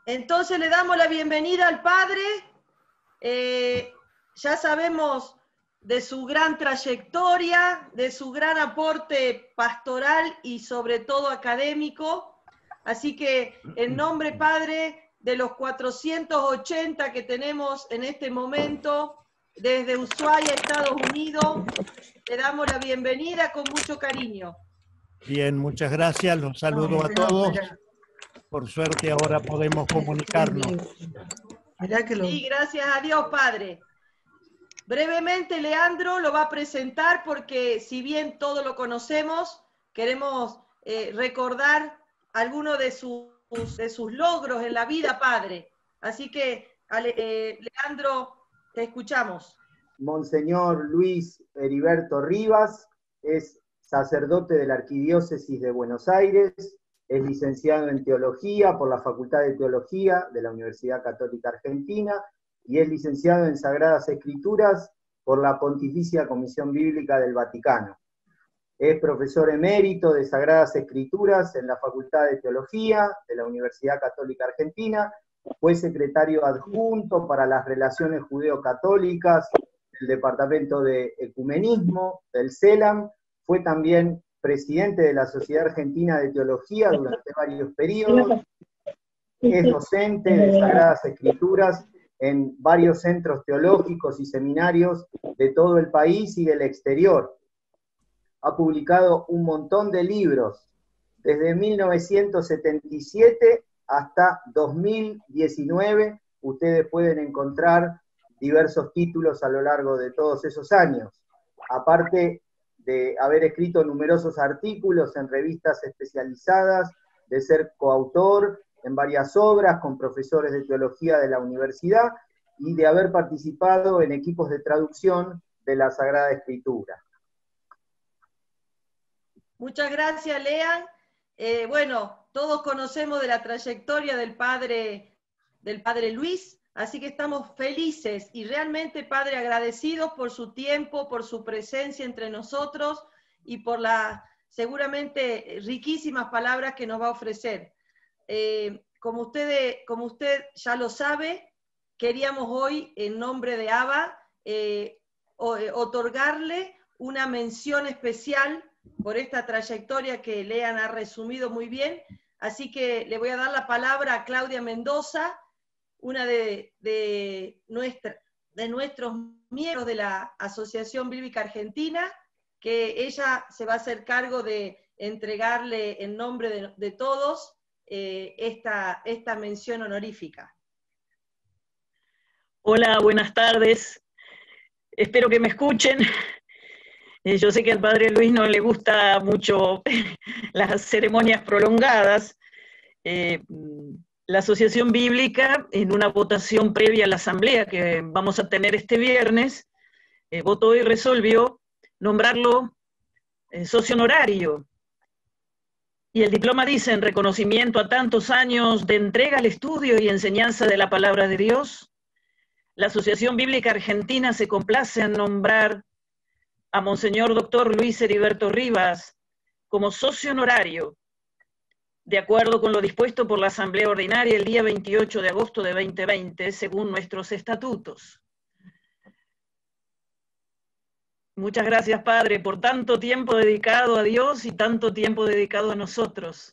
Entonces le damos la bienvenida al padre. Ya sabemos de su gran trayectoria, de su gran aporte pastoral y sobre todo académico. Así que en nombre, padre, de los 480 que tenemos en este momento, desde Ushuaia, Estados Unidos, le damos la bienvenida con mucho cariño. Bien, muchas gracias. Los saludo a todos. Por suerte ahora podemos comunicarnos. Sí, gracias a Dios, padre. Brevemente, Leandro lo va a presentar porque si bien todo lo conocemos, queremos recordar algunos de sus logros en la vida, padre. Así que, Leandro, te escuchamos. Monseñor Luis Heriberto Rivas es sacerdote de la Arquidiócesis de Buenos Aires, es licenciado en Teología por la Facultad de Teología de la Universidad Católica Argentina y es licenciado en Sagradas Escrituras por la Pontificia Comisión Bíblica del Vaticano. Es profesor emérito de Sagradas Escrituras en la Facultad de Teología de la Universidad Católica Argentina, fue secretario adjunto para las relaciones judeo-católicas del Departamento de Ecumenismo del CELAM, fue también presidente de la Sociedad Argentina de Teología durante varios periodos, es docente de Sagradas Escrituras en varios centros teológicos y seminarios de todo el país y del exterior. Ha publicado un montón de libros, desde 1977 hasta 2019, ustedes pueden encontrar diversos títulos a lo largo de todos esos años. Aparte de haber escrito numerosos artículos en revistas especializadas, de ser coautor en varias obras con profesores de teología de la universidad y de haber participado en equipos de traducción de la Sagrada Escritura. Muchas gracias, Lean. Bueno, todos conocemos de la trayectoria del padre Luis, así que estamos felices y realmente, padre, agradecidos por su tiempo, por su presencia entre nosotros y por las seguramente riquísimas palabras que nos va a ofrecer. Como usted ya lo sabe, queríamos hoy, en nombre de ABA, otorgarle una mención especial por esta trayectoria que Lean ha resumido muy bien, así que le voy a dar la palabra a Claudia Mendoza, una de nuestros miembros de la Asociación Bíblica Argentina, que ella se va a hacer cargo de entregarle en nombre de todos esta mención honorífica. Hola, buenas tardes. Espero que me escuchen. Yo sé que al padre Luis no le gusta mucho las ceremonias prolongadas. La Asociación Bíblica, en una votación previa a la asamblea que vamos a tener este viernes, votó y resolvió nombrarlo socio honorario. Y el diploma dice, en reconocimiento a tantos años de entrega al estudio y enseñanza de la palabra de Dios, la Asociación Bíblica Argentina se complace en nombrar a Monseñor Dr. Luis Heriberto Rivas como socio honorario, de acuerdo con lo dispuesto por la Asamblea Ordinaria el día 28 de agosto de 2020, según nuestros estatutos. Muchas gracias, Padre, por tanto tiempo dedicado a Dios y tanto tiempo dedicado a nosotros.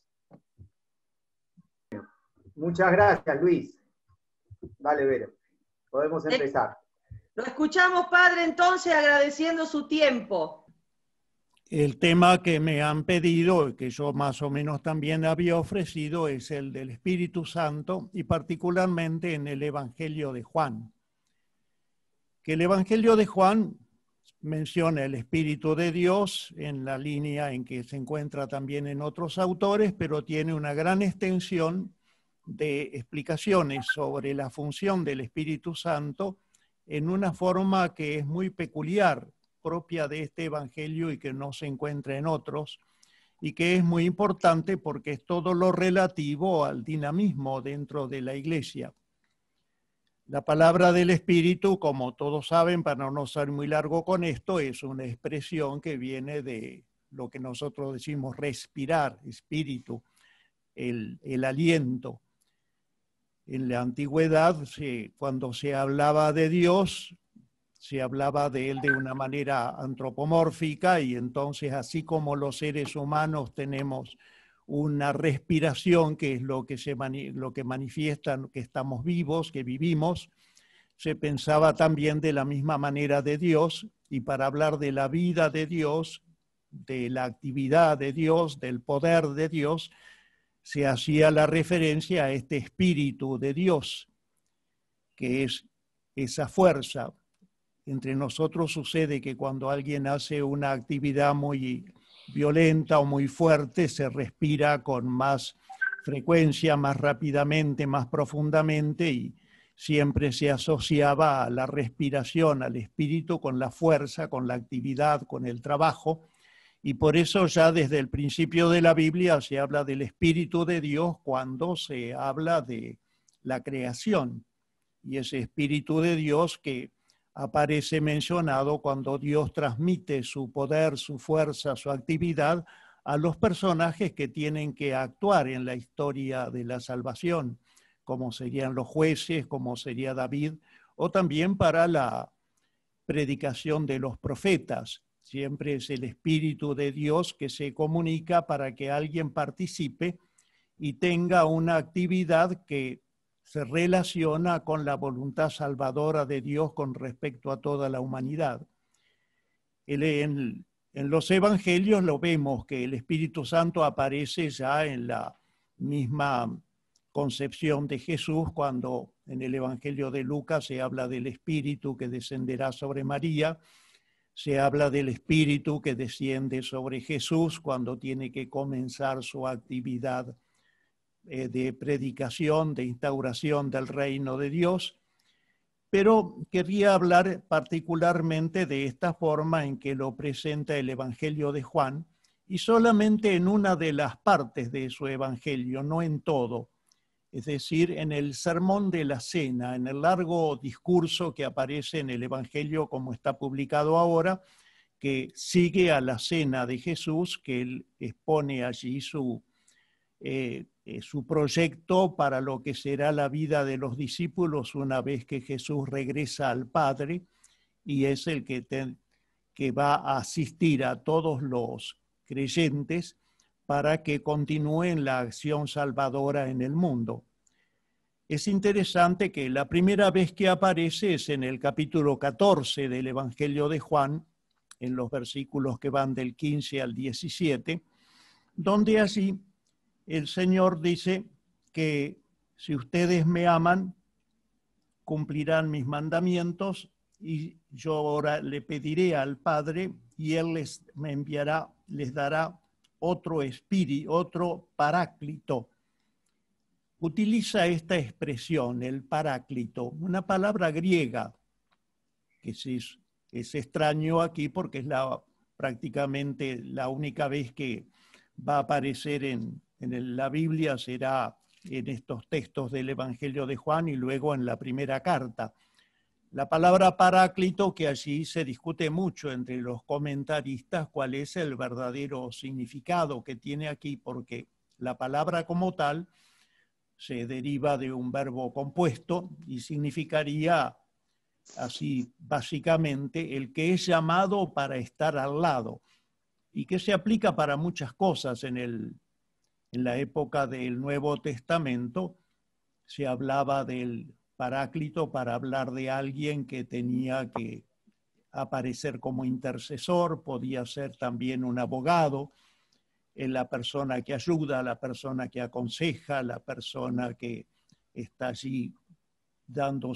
Muchas gracias, Luis. Dale, Vero. Podemos empezar. Lo escuchamos, padre, entonces, agradeciendo su tiempo. El tema que me han pedido, que yo más o menos también había ofrecido, es el del Espíritu Santo y particularmente en el Evangelio de Juan. Que el Evangelio de Juan menciona el Espíritu de Dios en la línea en que se encuentra también en otros autores, pero tiene una gran extensión de explicaciones sobre la función del Espíritu Santo en una forma que es muy peculiar, propia de este Evangelio y que no se encuentra en otros, y que es muy importante porque es todo lo relativo al dinamismo dentro de la Iglesia. La palabra del Espíritu, como todos saben, para no ser muy largo con esto, es una expresión que viene de lo que nosotros decimos respirar, espíritu, el aliento. En la antigüedad, cuando se hablaba de Dios, se hablaba de él de una manera antropomórfica, y entonces, así como los seres humanos tenemos una respiración, que es lo que manifiesta que estamos vivos, que vivimos, se pensaba también de la misma manera de Dios, y para hablar de la vida de Dios, de la actividad de Dios, del poder de Dios, se hacía la referencia a este Espíritu de Dios, que es esa fuerza. Entre nosotros sucede que cuando alguien hace una actividad muy violenta o muy fuerte, se respira con más frecuencia, más rápidamente, más profundamente, y siempre se asociaba a la respiración, al espíritu, con la fuerza, con la actividad, con el trabajo. Y por eso ya desde el principio de la Biblia se habla del Espíritu de Dios cuando se habla de la creación. Y ese Espíritu de Dios que aparece mencionado cuando Dios transmite su poder, su fuerza, su actividad a los personajes que tienen que actuar en la historia de la salvación, como serían los jueces, como sería David, o también para la predicación de los profetas. Siempre es el Espíritu de Dios que se comunica para que alguien participe y tenga una actividad que se relaciona con la voluntad salvadora de Dios con respecto a toda la humanidad. En los evangelios lo vemos que el Espíritu Santo aparece ya en la misma concepción de Jesús, cuando en el Evangelio de Lucas se habla del Espíritu que descenderá sobre María, se habla del Espíritu que desciende sobre Jesús cuando tiene que comenzar su actividad de predicación, de instauración del reino de Dios. Pero quería hablar particularmente de esta forma en que lo presenta el Evangelio de Juan, y solamente en una de las partes de su Evangelio, no en todo. Es decir, en el sermón de la cena, en el largo discurso que aparece en el Evangelio como está publicado ahora, que sigue a la cena de Jesús, que él expone allí su proyecto para lo que será la vida de los discípulos una vez que Jesús regresa al Padre, y es el que va a asistir a todos los creyentes para que continúen la acción salvadora en el mundo. Es interesante que la primera vez que aparece es en el capítulo 14 del Evangelio de Juan, en los versículos que van del 15 al 17, donde allí el Señor dice que si ustedes me aman, cumplirán mis mandamientos, y yo ahora le pediré al Padre y Él les dará otro espíritu, otro paráclito. Utiliza esta expresión, el paráclito, una palabra griega que es extraño aquí porque es prácticamente la única vez que va a aparecer en la Biblia, será en estos textos del Evangelio de Juan y luego en la primera carta. La palabra paráclito, que allí se discute mucho entre los comentaristas cuál es el verdadero significado que tiene aquí, porque la palabra como tal se deriva de un verbo compuesto y significaría así básicamente el que es llamado para estar al lado, y que se aplica para muchas cosas. En la época del Nuevo Testamento se hablaba del Paráclito para hablar de alguien que tenía que aparecer como intercesor, podía ser también un abogado, la persona que ayuda, la persona que aconseja, la persona que está allí dando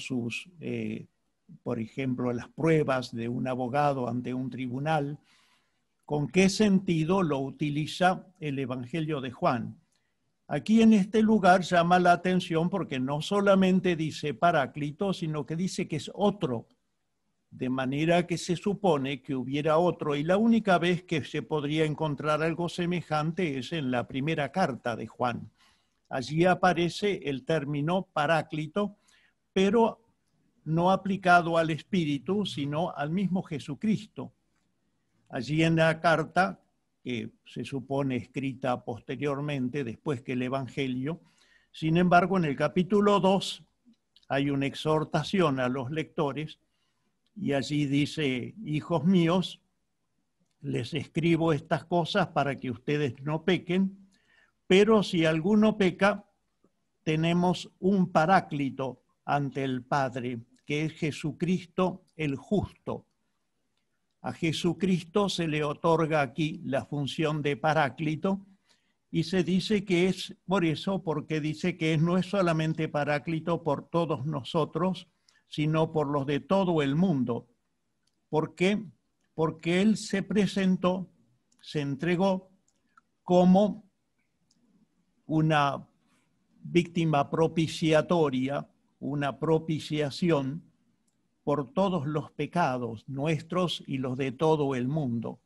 por ejemplo, las pruebas de un abogado ante un tribunal. ¿Con qué sentido lo utiliza el Evangelio de Juan? Aquí en este lugar llama la atención porque no solamente dice Paráclito, sino que dice que es otro, de manera que se supone que hubiera otro, y la única vez que se podría encontrar algo semejante es en la primera carta de Juan. Allí aparece el término Paráclito, pero no aplicado al Espíritu, sino al mismo Jesucristo. Allí en la carta, que se supone escrita posteriormente, después que el Evangelio, Sin embargo, en el capítulo 2 hay una exhortación a los lectores y allí dice: hijos míos, les escribo estas cosas para que ustedes no pequen, pero si alguno peca, tenemos un paráclito ante el Padre, que es Jesucristo el justo. A Jesucristo se le otorga aquí la función de paráclito y se dice que es por eso, porque dice que no es solamente paráclito por todos nosotros, sino por los de todo el mundo. ¿Por qué? Porque Él se presentó, se entregó como una víctima propiciatoria, una propiciación por todos los pecados nuestros y los de todo el mundo.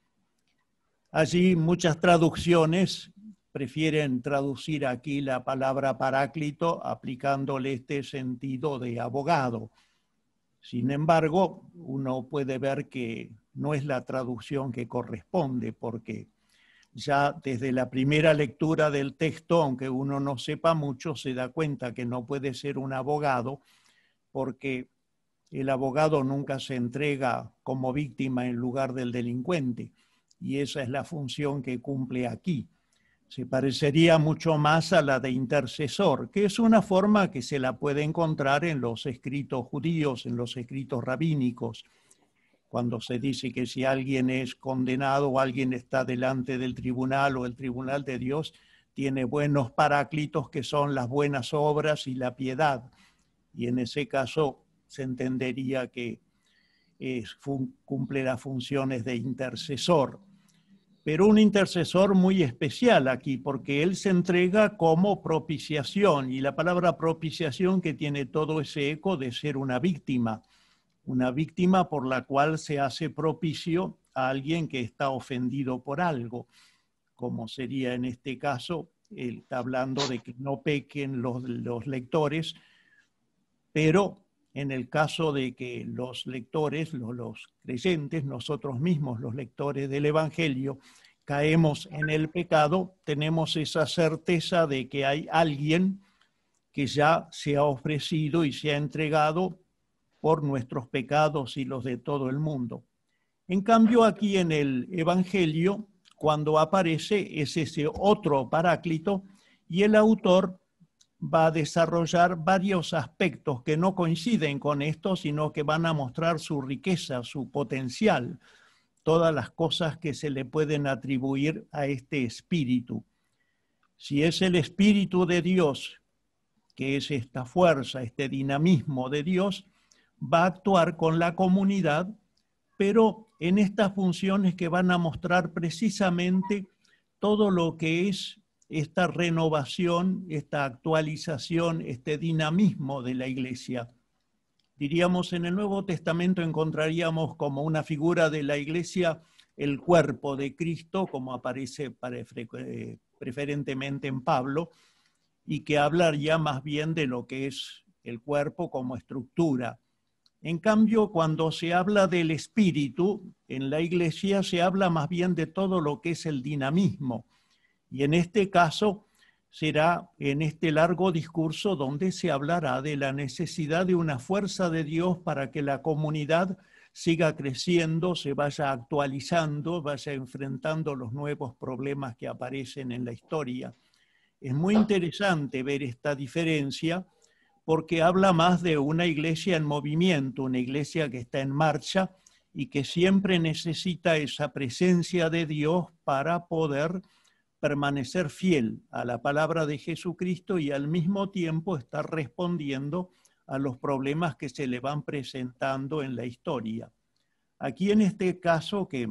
Allí muchas traducciones prefieren traducir aquí la palabra paráclito aplicándole este sentido de abogado. Sin embargo, uno puede ver que no es la traducción que corresponde, porque ya desde la primera lectura del texto, aunque uno no sepa mucho, se da cuenta que no puede ser un abogado, porque el abogado nunca se entrega como víctima en lugar del delincuente, y esa es la función que cumple aquí. Se parecería mucho más a la de intercesor, que es una forma que se la puede encontrar en los escritos judíos, en los escritos rabínicos, cuando se dice que si alguien es condenado o alguien está delante del tribunal o el tribunal de Dios, tiene buenos paráclitos que son las buenas obras y la piedad. Y en ese caso se entendería que cumple las funciones de intercesor. Pero un intercesor muy especial aquí, porque él se entrega como propiciación, y la palabra propiciación que tiene todo ese eco de ser una víctima por la cual se hace propicio a alguien que está ofendido por algo, como sería en este caso, él está hablando de que no pequen los lectores, pero en el caso de que los lectores, los creyentes, nosotros mismos, los lectores del Evangelio, caemos en el pecado, tenemos esa certeza de que hay alguien que ya se ha ofrecido y se ha entregado por nuestros pecados y los de todo el mundo. En cambio, aquí en el Evangelio, cuando aparece, es ese otro paráclito, y el autor va a desarrollar varios aspectos que no coinciden con esto, sino que van a mostrar su riqueza, su potencial, todas las cosas que se le pueden atribuir a este espíritu. Si es el Espíritu de Dios, que es esta fuerza, este dinamismo de Dios, va a actuar con la comunidad, pero en estas funciones que van a mostrar precisamente todo lo que es esta renovación, esta actualización, este dinamismo de la Iglesia. Diríamos, en el Nuevo Testamento encontraríamos como una figura de la Iglesia el cuerpo de Cristo, como aparece preferentemente en Pablo, y que habla ya más bien de lo que es el cuerpo como estructura. En cambio, cuando se habla del espíritu, en la Iglesia se habla más bien de todo lo que es el dinamismo. Y en este caso será en este largo discurso donde se hablará de la necesidad de una fuerza de Dios para que la comunidad siga creciendo, se vaya actualizando, vaya enfrentando los nuevos problemas que aparecen en la historia. Es muy interesante ver esta diferencia porque habla más de una iglesia en movimiento, una iglesia que está en marcha y que siempre necesita esa presencia de Dios para poder permanecer fiel a la palabra de Jesucristo y al mismo tiempo estar respondiendo a los problemas que se le van presentando en la historia. Aquí en este caso que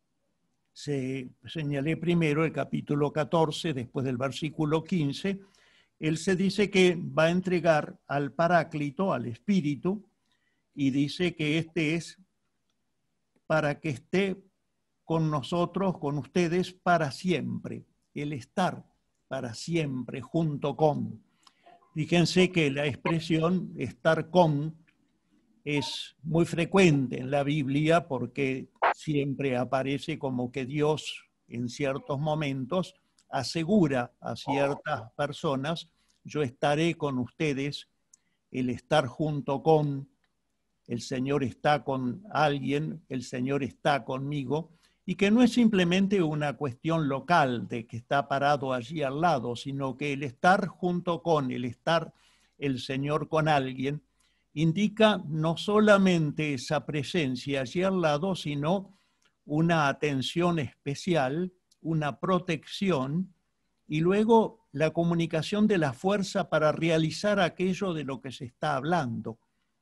se señalé primero, el capítulo 14, después del versículo 15, él se dice que va a entregar al Paráclito, al Espíritu, y dice que este es para que esté con nosotros, con ustedes, para siempre. El estar para siempre junto con. Fíjense que la expresión estar con es muy frecuente en la Biblia porque siempre aparece como que Dios en ciertos momentos asegura a ciertas personas yo estaré con ustedes, el estar junto con, el Señor está con alguien, el Señor está conmigo, y que no es simplemente una cuestión local de que está parado allí al lado, sino que el estar junto con, el estar el Señor con alguien, indica no solamente esa presencia allí al lado, sino una atención especial, una protección, y luego la comunicación de la fuerza para realizar aquello de lo que se está hablando.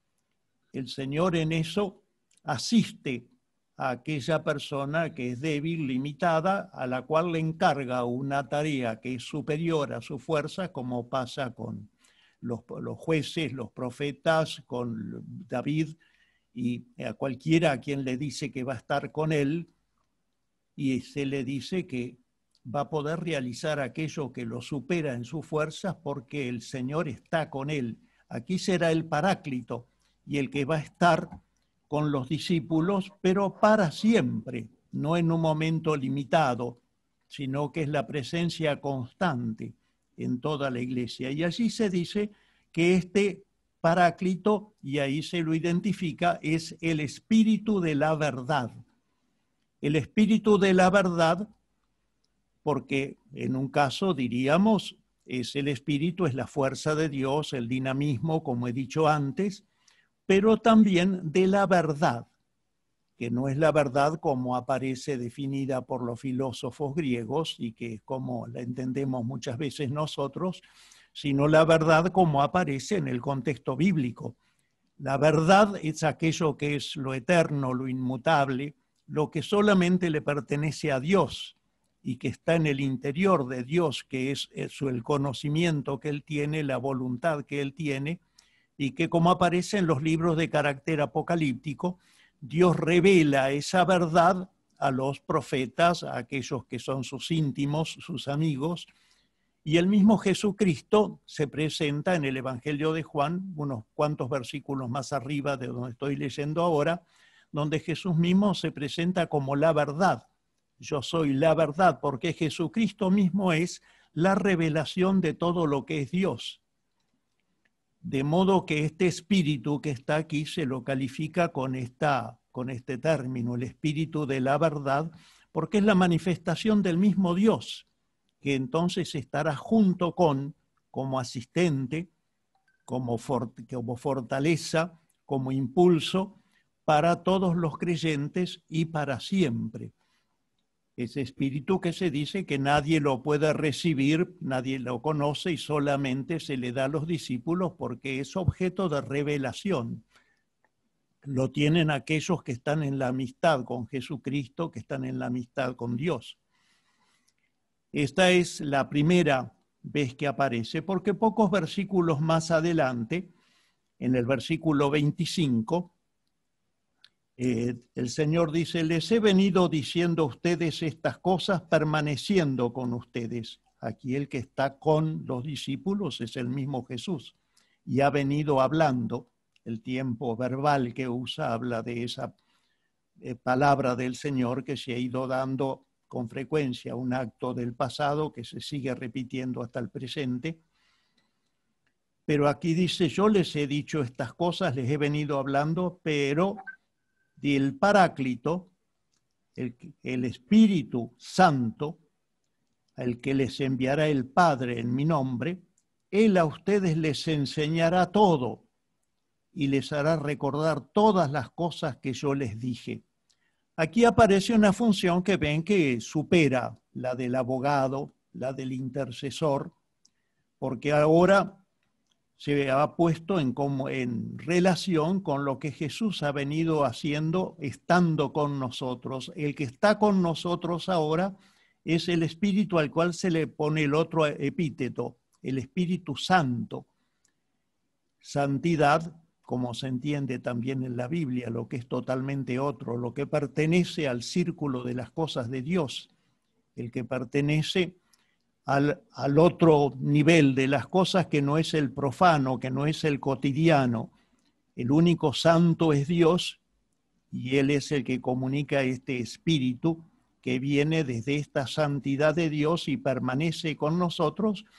El Señor en eso asiste a aquella persona que es débil, limitada, a la cual le encarga una tarea que es superior a su fuerza, como pasa con los jueces, los profetas, con David, y a cualquiera a quien le dice que va a estar con él, y se le dice que va a poder realizar aquello que lo supera en sus fuerzas porque el Señor está con él. Aquí será el Paráclito y el que va a estar con los discípulos, pero para siempre, no en un momento limitado, sino que es la presencia constante en toda la iglesia. Y allí se dice que este Paráclito, y ahí se lo identifica, es el Espíritu de la verdad. El Espíritu de la verdad, porque en un caso diríamos, es el Espíritu, es la fuerza de Dios, el dinamismo, como he dicho antes, pero también de la verdad, que no es la verdad como aparece definida por los filósofos griegos y que es como la entendemos muchas veces nosotros, sino la verdad como aparece en el contexto bíblico. La verdad es aquello que es lo eterno, lo inmutable, lo que solamente le pertenece a Dios y que está en el interior de Dios, que es el conocimiento que Él tiene, la voluntad que Él tiene, y que como aparece en los libros de carácter apocalíptico, Dios revela esa verdad a los profetas, a aquellos que son sus íntimos, sus amigos, y el mismo Jesucristo se presenta en el Evangelio de Juan, unos cuantos versículos más arriba de donde estoy leyendo ahora, donde Jesús mismo se presenta como la verdad. Yo soy la verdad, porque Jesucristo mismo es la revelación de todo lo que es Dios. De modo que este espíritu que está aquí se lo califica con este término, el espíritu de la verdad, porque es la manifestación del mismo Dios, que entonces estará junto con, como asistente, como fortaleza, como impulso para todos los creyentes y para siempre. Ese espíritu que se dice que nadie lo puede recibir, nadie lo conoce y solamente se le da a los discípulos porque es objeto de revelación. Lo tienen aquellos que están en la amistad con Jesucristo, que están en la amistad con Dios. Esta es la primera vez que aparece, porque pocos versículos más adelante, en el versículo 25, el Señor dice, les he venido diciendo a ustedes estas cosas permaneciendo con ustedes. Aquí el que está con los discípulos es el mismo Jesús y ha venido hablando. El tiempo verbal que usa habla de esa palabra del Señor que se ha ido dando con frecuencia, un acto del pasado que se sigue repitiendo hasta el presente. Pero aquí dice, yo les he dicho estas cosas, les he venido hablando, pero del Paráclito, el Espíritu Santo, al que les enviará el Padre en mi nombre, Él a ustedes les enseñará todo y les hará recordar todas las cosas que yo les dije. Aquí aparece una función que ven que supera la del abogado, la del intercesor, porque ahora se ha puesto en relación con lo que Jesús ha venido haciendo estando con nosotros. El que está con nosotros ahora es el Espíritu al cual se le pone el otro epíteto, el Espíritu Santo. Santidad, como se entiende también en la Biblia, lo que es totalmente otro, lo que pertenece al círculo de las cosas de Dios, el que pertenece al otro nivel de las cosas que no es el profano, que no es el cotidiano. El único santo es Dios y Él es el que comunica este espíritu que viene desde esta santidad de Dios y permanece con nosotros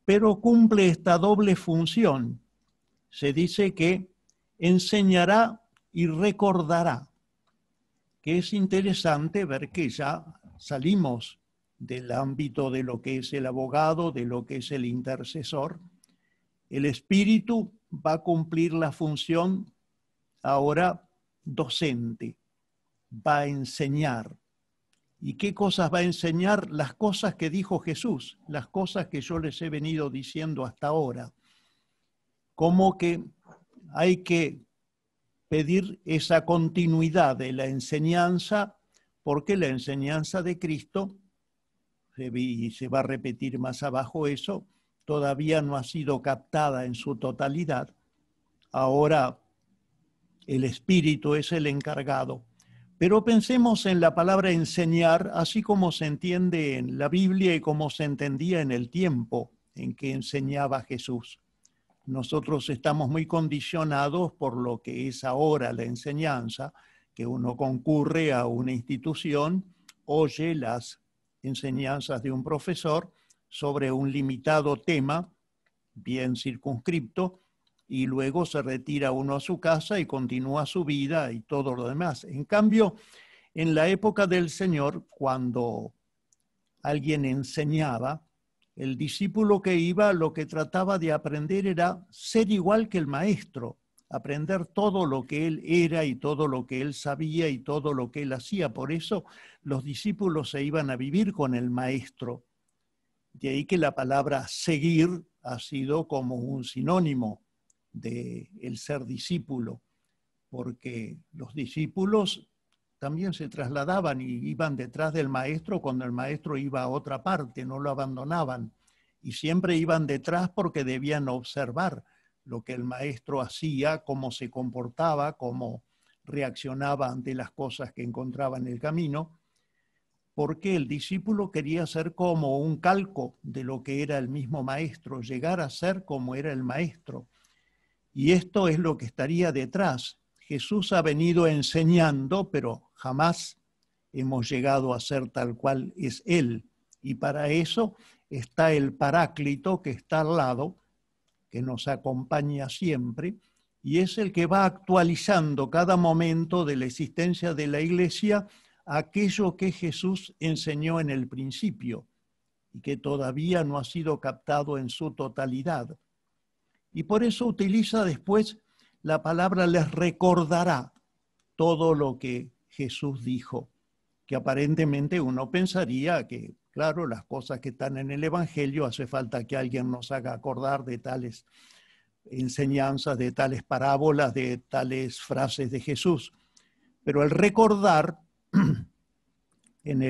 pero cumple esta doble función. Se dice que enseñará y recordará, que es interesante ver que ya salimos del ámbito de lo que es el abogado, de lo que es el intercesor. El Espíritu va a cumplir la función ahora docente, va a enseñar. ¿Y qué cosas va a enseñar? Las cosas que dijo Jesús, las cosas que yo les he venido diciendo hasta ahora. Como que hay que pedir esa continuidad de la enseñanza, porque la enseñanza de Cristo, y se va a repetir más abajo eso, todavía no ha sido captada en su totalidad. Ahora el Espíritu es el encargado. Pero pensemos en la palabra enseñar, así como se entiende en la Biblia y como se entendía en el tiempo en que enseñaba Jesús. Nosotros estamos muy condicionados por lo que es ahora la enseñanza, que uno concurre a una institución, oye las enseñanzas de un profesor sobre un limitado tema, bien circunscripto, y luego se retira uno a su casa y continúa su vida y todo lo demás. En cambio, en la época del Señor, cuando alguien enseñaba, el discípulo que iba lo que trataba de aprender era ser igual que el maestro, aprender todo lo que él era y todo lo que él sabía y todo lo que él hacía. Por eso los discípulos se iban a vivir con el maestro. De ahí que la palabra seguir ha sido como un sinónimo de el ser discípulo, porque los discípulos también se trasladaban y iban detrás del maestro cuando el maestro iba a otra parte, no lo abandonaban, y siempre iban detrás porque debían observar lo que el maestro hacía, cómo se comportaba, cómo reaccionaba ante las cosas que encontraba en el camino, porque el discípulo quería ser como un calco de lo que era el mismo maestro, llegar a ser como era el maestro. Y esto es lo que estaría detrás. Jesús ha venido enseñando, pero jamás hemos llegado a ser tal cual es Él. Y para eso está el Paráclito que está al lado, que nos acompaña siempre, y es el que va actualizando cada momento de la existencia de la Iglesia aquello que Jesús enseñó en el principio y que todavía no ha sido captado en su totalidad. Y por eso utiliza después la palabra les recordará todo lo que Jesús dijo, que aparentemente uno pensaría que, claro, las cosas que están en el Evangelio hace falta que alguien nos haga acordar de tales enseñanzas, de tales parábolas, de tales frases de Jesús. Pero el recordar, en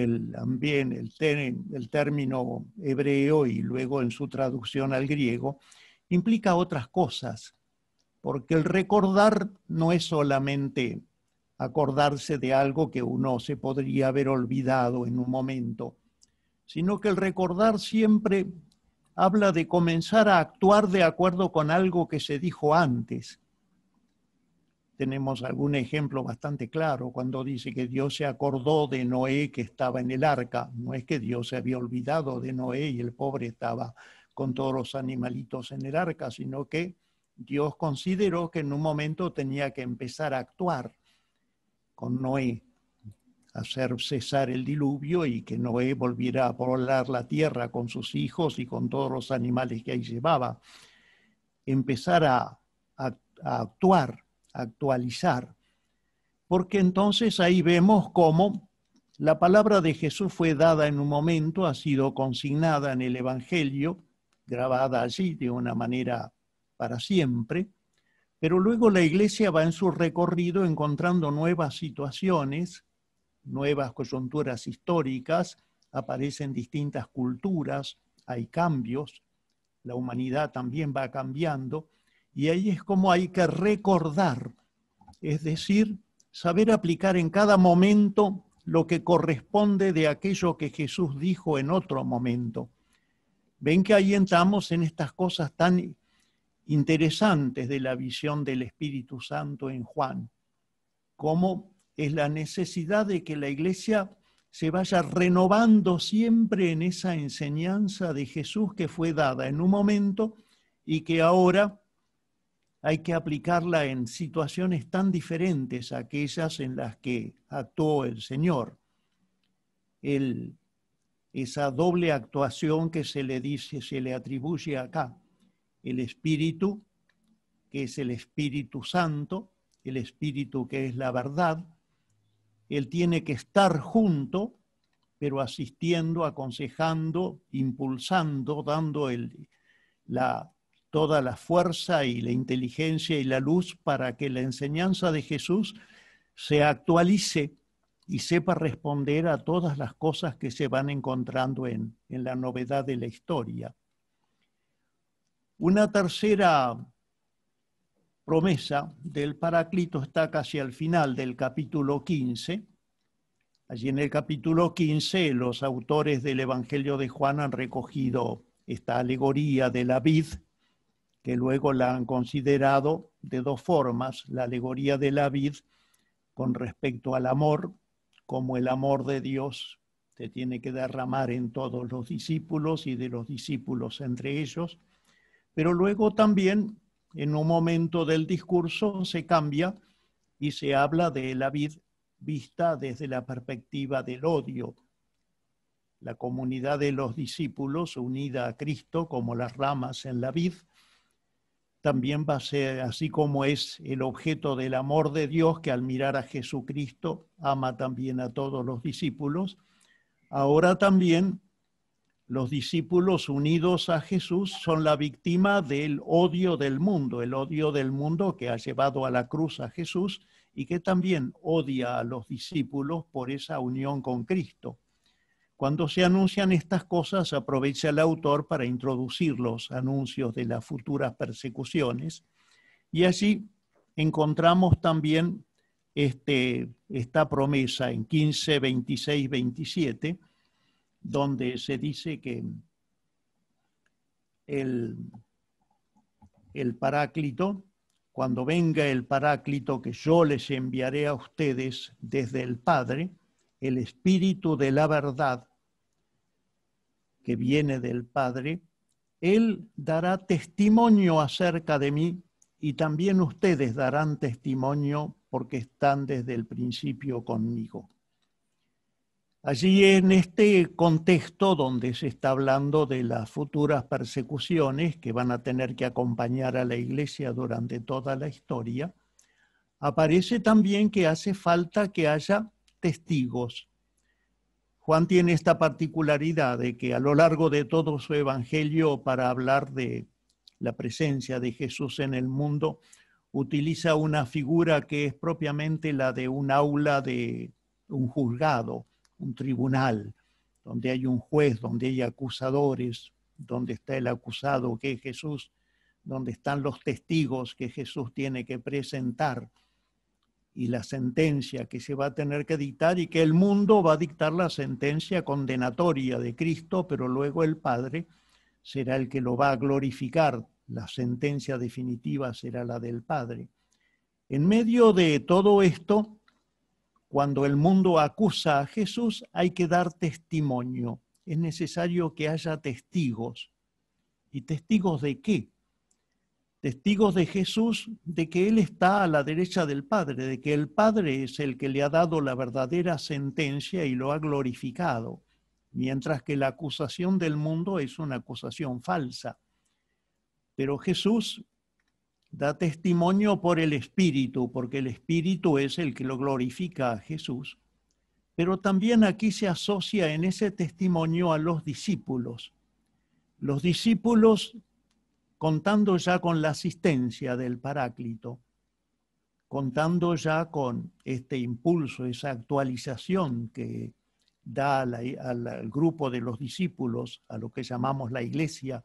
el término hebreo y luego en su traducción al griego, implica otras cosas, porque el recordar no es solamente acordarse de algo que uno se podría haber olvidado en un momento, sino que el recordar siempre habla de comenzar a actuar de acuerdo con algo que se dijo antes. Tenemos algún ejemplo bastante claro cuando dice que Dios se acordó de Noé que estaba en el arca. No es que Dios se había olvidado de Noé y el pobre estaba con todos los animalitos en el arca, sino que Dios consideró que en un momento tenía que empezar a actuar con Noé, hacer cesar el diluvio y que Noé volviera a poblar la tierra con sus hijos y con todos los animales que ahí llevaba. Empezar a actuar, a actualizar, porque entonces ahí vemos cómo la palabra de Jesús fue dada en un momento, ha sido consignada en el Evangelio, grabada allí de una manera para siempre, pero luego la Iglesia va en su recorrido encontrando nuevas situaciones, nuevas coyunturas históricas, aparecen distintas culturas, hay cambios, la humanidad también va cambiando, y ahí es como hay que recordar, es decir, saber aplicar en cada momento lo que corresponde de aquello que Jesús dijo en otro momento. Ven que ahí entramos en estas cosas tan interesantes de la visión del Espíritu Santo en Juan, como es la necesidad de que la Iglesia se vaya renovando siempre en esa enseñanza de Jesús que fue dada en un momento y que ahora hay que aplicarla en situaciones tan diferentes a aquellas en las que actuó el Señor. Esa doble actuación que se le dice, se le atribuye acá. El Espíritu, que es el Espíritu Santo, el Espíritu que es la verdad, Él tiene que estar junto, pero asistiendo, aconsejando, impulsando, dando toda la fuerza y la inteligencia y la luz para que la enseñanza de Jesús se actualice y sepa responder a todas las cosas que se van encontrando en la novedad de la historia. Una tercera promesa del Paráclito está casi al final del capítulo 15. Allí en el capítulo 15 los autores del Evangelio de Juan han recogido esta alegoría de la vid, que luego la han considerado de dos formas: la alegoría de la vid con respecto al amor, como el amor de Dios se tiene que derramar en todos los discípulos y de los discípulos entre ellos, pero luego también en un momento del discurso se cambia y se habla de la vid vista desde la perspectiva del odio. La comunidad de los discípulos unida a Cristo como las ramas en la vid, también va a ser así como es el objeto del amor de Dios, que al mirar a Jesucristo ama también a todos los discípulos. Ahora también los discípulos unidos a Jesús son la víctima del odio del mundo que ha llevado a la cruz a Jesús y que también odia a los discípulos por esa unión con Cristo. Cuando se anuncian estas cosas, aprovecha el autor para introducir los anuncios de las futuras persecuciones, y allí encontramos también esta promesa en 15, 26, 27, donde se dice que el Paráclito, cuando venga el Paráclito que yo les enviaré a ustedes desde el Padre, el Espíritu de la verdad, que viene del Padre, Él dará testimonio acerca de mí y también ustedes darán testimonio porque están desde el principio conmigo. Allí en este contexto donde se está hablando de las futuras persecuciones que van a tener que acompañar a la Iglesia durante toda la historia, aparece también que hace falta que haya testigos. Juan tiene esta particularidad de que a lo largo de todo su evangelio, para hablar de la presencia de Jesús en el mundo, utiliza una figura que es propiamente la de un aula de un juzgado, un tribunal, donde hay un juez, donde hay acusadores, donde está el acusado que es Jesús, donde están los testigos que Jesús tiene que presentar, y la sentencia que se va a tener que dictar, y que el mundo va a dictar la sentencia condenatoria de Cristo, pero luego el Padre será el que lo va a glorificar. La sentencia definitiva será la del Padre. En medio de todo esto, cuando el mundo acusa a Jesús, hay que dar testimonio. Es necesario que haya testigos. ¿Y testigos de qué? Testigos de Jesús, de que Él está a la derecha del Padre, de que el Padre es el que le ha dado la verdadera sentencia y lo ha glorificado, mientras que la acusación del mundo es una acusación falsa. Pero Jesús da testimonio por el Espíritu, porque el Espíritu es el que lo glorifica a Jesús. Pero también aquí se asocia en ese testimonio a los discípulos. Los discípulos, contando ya con la asistencia del Paráclito, contando ya con este impulso, esa actualización que da al grupo de los discípulos, a lo que llamamos la Iglesia,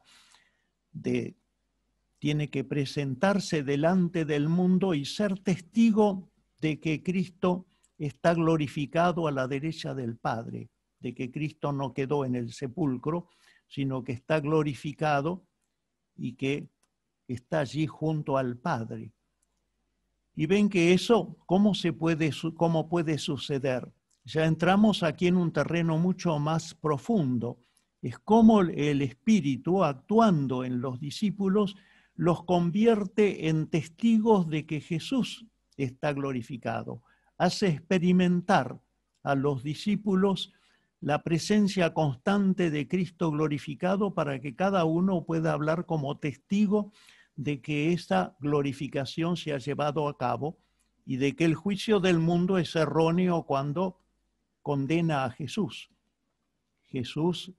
tiene que presentarse delante del mundo y ser testigo de que Cristo está glorificado a la derecha del Padre, de que Cristo no quedó en el sepulcro, sino que está glorificado y que está allí junto al Padre. Y ven que eso, ¿cómo puede suceder? ya entramos aquí en un terreno mucho más profundo. Es como el Espíritu, actuando en los discípulos, los convierte en testigos de que Jesús está glorificado. Hace experimentar a los discípulos la presencia constante de Cristo glorificado para que cada uno pueda hablar como testigo de que esa glorificación se ha llevado a cabo y de que el juicio del mundo es erróneo cuando condena a Jesús. Jesús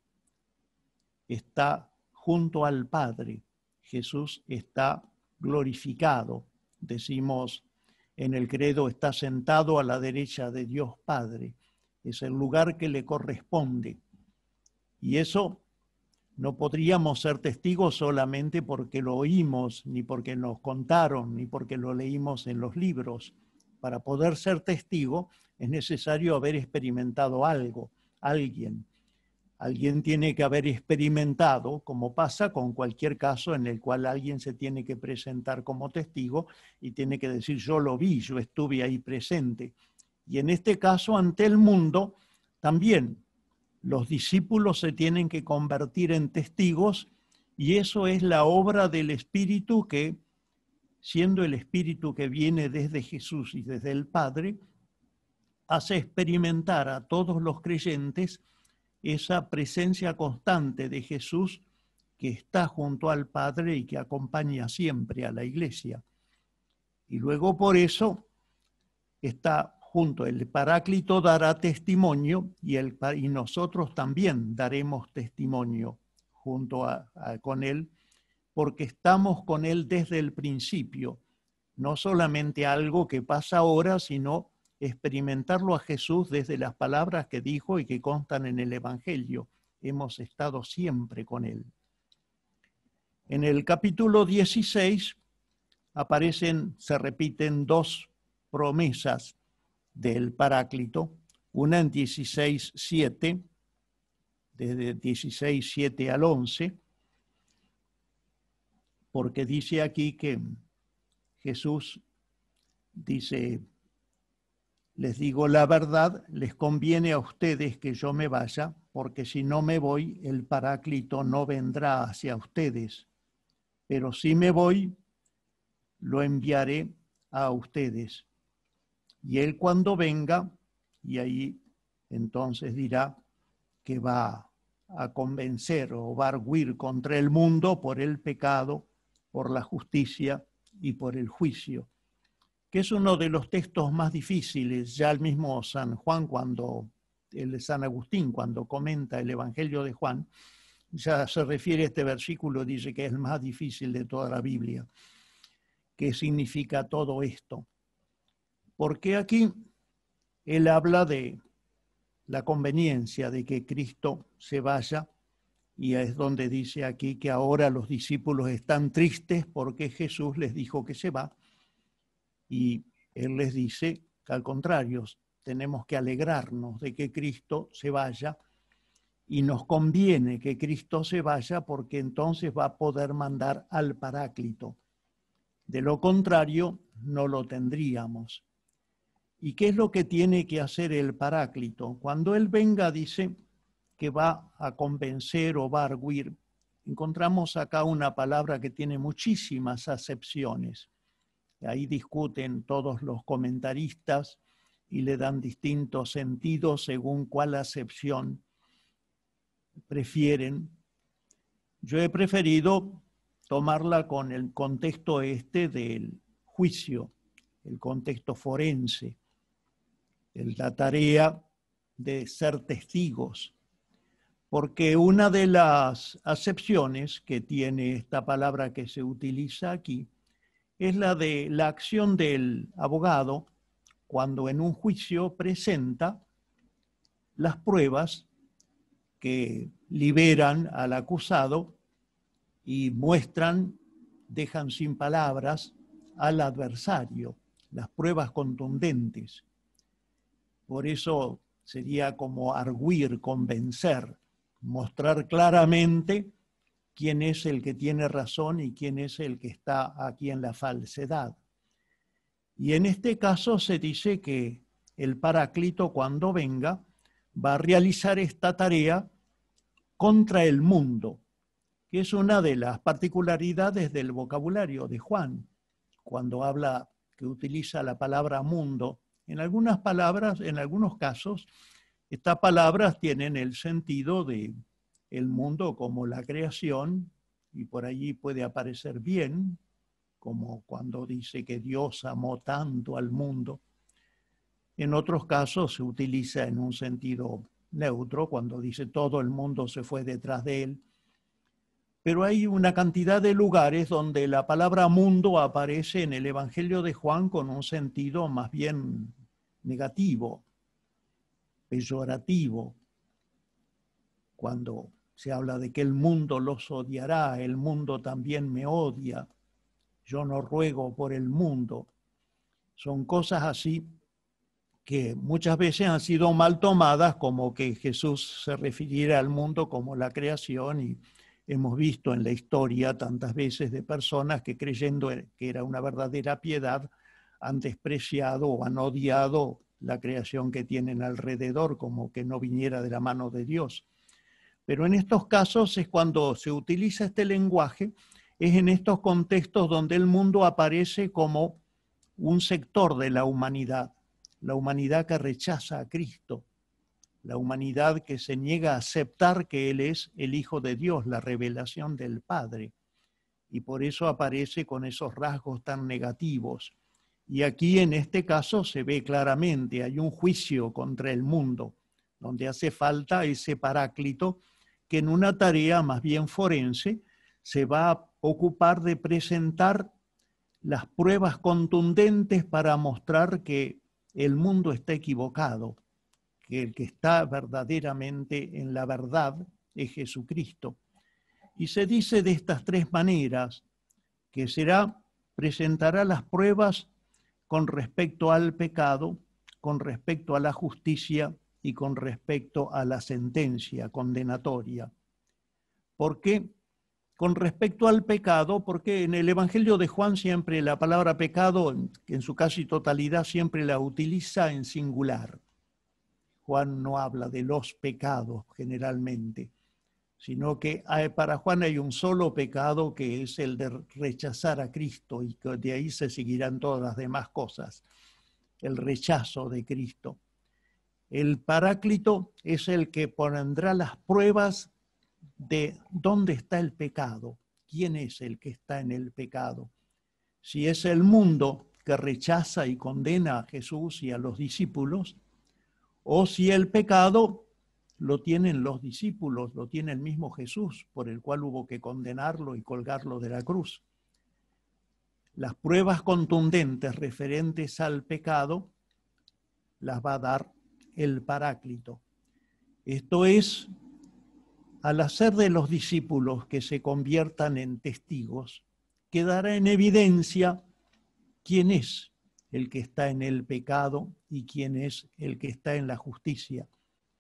está junto al Padre. Jesús está glorificado. Decimos en el credo, está sentado a la derecha de Dios Padre. Es el lugar que le corresponde. Y eso no podríamos ser testigos solamente porque lo oímos, ni porque nos contaron, ni porque lo leímos en los libros. Para poder ser testigo es necesario haber experimentado algo, alguien. Alguien tiene que haber experimentado, como pasa con cualquier caso en el cual alguien se tiene que presentar como testigo y tiene que decir, yo lo vi, yo estuve ahí presente. Y en este caso, ante el mundo, también los discípulos se tienen que convertir en testigos y eso es la obra del Espíritu que, siendo el Espíritu que viene desde Jesús y desde el Padre, hace experimentar a todos los creyentes esa presencia constante de Jesús que está junto al Padre y que acompaña siempre a la Iglesia. Y luego por eso está junto, el Paráclito dará testimonio y nosotros también daremos testimonio junto con Él, porque estamos con Él desde el principio. No solamente algo que pasa ahora, sino experimentarlo a Jesús desde las palabras que dijo y que constan en el Evangelio. Hemos estado siempre con Él. En el capítulo 16 se repiten dos promesas del Paráclito, una en 16:7, desde 16:7 al 11, porque dice aquí que Jesús dice, les digo la verdad, les conviene a ustedes que yo me vaya, porque si no me voy, el Paráclito no vendrá hacia ustedes, pero si me voy, lo enviaré a ustedes. Y él cuando venga, y ahí entonces dirá que va a convencer o va a arguir contra el mundo por el pecado, por la justicia y por el juicio, que es uno de los textos más difíciles. Ya el mismo San Agustín, cuando comenta el Evangelio de Juan, ya se refiere a este versículo, dice que es el más difícil de toda la Biblia. ¿Qué significa todo esto? Porque aquí él habla de la conveniencia de que Cristo se vaya, y es donde dice aquí que ahora los discípulos están tristes porque Jesús les dijo que se va, y él les dice que al contrario, tenemos que alegrarnos de que Cristo se vaya, y nos conviene que Cristo se vaya porque entonces va a poder mandar al Paráclito. De lo contrario, no lo tendríamos. ¿Y qué es lo que tiene que hacer el Paráclito? Cuando él venga, dice que va a convencer o va a arguir. Encontramos acá una palabra que tiene muchísimas acepciones. Ahí discuten todos los comentaristas y le dan distintos sentidos según cuál acepción prefieren. Yo he preferido tomarla con el contexto del juicio, el contexto forense, la tarea de ser testigos, porque una de las acepciones que tiene esta palabra que se utiliza aquí es la de la acción del abogado cuando en un juicio presenta las pruebas que liberan al acusado y dejan sin palabras al adversario, las pruebas contundentes. Por eso sería como arguir, convencer, mostrar claramente quién es el que tiene razón y quién es el que está aquí en la falsedad. Y en este caso se dice que el Paráclito, cuando venga, va a realizar esta tarea contra el mundo, que es una de las particularidades del vocabulario de Juan, cuando habla, que utiliza la palabra mundo. En algunas palabras, en algunos casos, estas palabras tienen el sentido de el mundo como la creación, y por allí puede aparecer bien, como cuando dice que Dios amó tanto al mundo. En otros casos se utiliza en un sentido neutro, cuando dice todo el mundo se fue detrás de él. Pero hay una cantidad de lugares donde la palabra mundo aparece en el Evangelio de Juan con un sentido más bien negativo, peyorativo, cuando se habla de que el mundo los odiará, el mundo también me odia, yo no ruego por el mundo. Son cosas así que muchas veces han sido mal tomadas como que Jesús se refiriera al mundo como la creación, y hemos visto en la historia tantas veces de personas que, creyendo que era una verdadera piedad, han despreciado o han odiado la creación que tienen alrededor, como que no viniera de la mano de Dios. Pero en estos casos es cuando se utiliza este lenguaje, es en estos contextos donde el mundo aparece como un sector de la humanidad que rechaza a Cristo, la humanidad que se niega a aceptar que Él es el Hijo de Dios, la revelación del Padre, y por eso aparece con esos rasgos tan negativos. Y aquí en este caso se ve claramente, hay un juicio contra el mundo, donde hace falta ese Paráclito que en una tarea más bien forense se va a ocupar de presentar las pruebas contundentes para mostrar que el mundo está equivocado, que el que está verdaderamente en la verdad es Jesucristo. Y se dice de estas tres maneras, que presentará las pruebas con respecto al pecado, con respecto a la justicia y con respecto a la sentencia condenatoria. ¿Por qué? Con respecto al pecado, porque en el Evangelio de Juan siempre la palabra pecado, en su casi totalidad, siempre la utiliza en singular. Juan no habla de los pecados generalmente, sino que para Juan hay un solo pecado, que es el de rechazar a Cristo, y que de ahí se seguirán todas las demás cosas, el rechazo de Cristo. El Paráclito es el que pondrá las pruebas de dónde está el pecado, quién es el que está en el pecado. Si es el mundo que rechaza y condena a Jesús y a los discípulos, o si el pecado lo tienen los discípulos, lo tiene el mismo Jesús, por el cual hubo que condenarlo y colgarlo de la cruz. Las pruebas contundentes referentes al pecado las va a dar el Paráclito. Esto es, al hacer de los discípulos que se conviertan en testigos, quedará en evidencia quién es el que está en el pecado y quién es el que está en la justicia.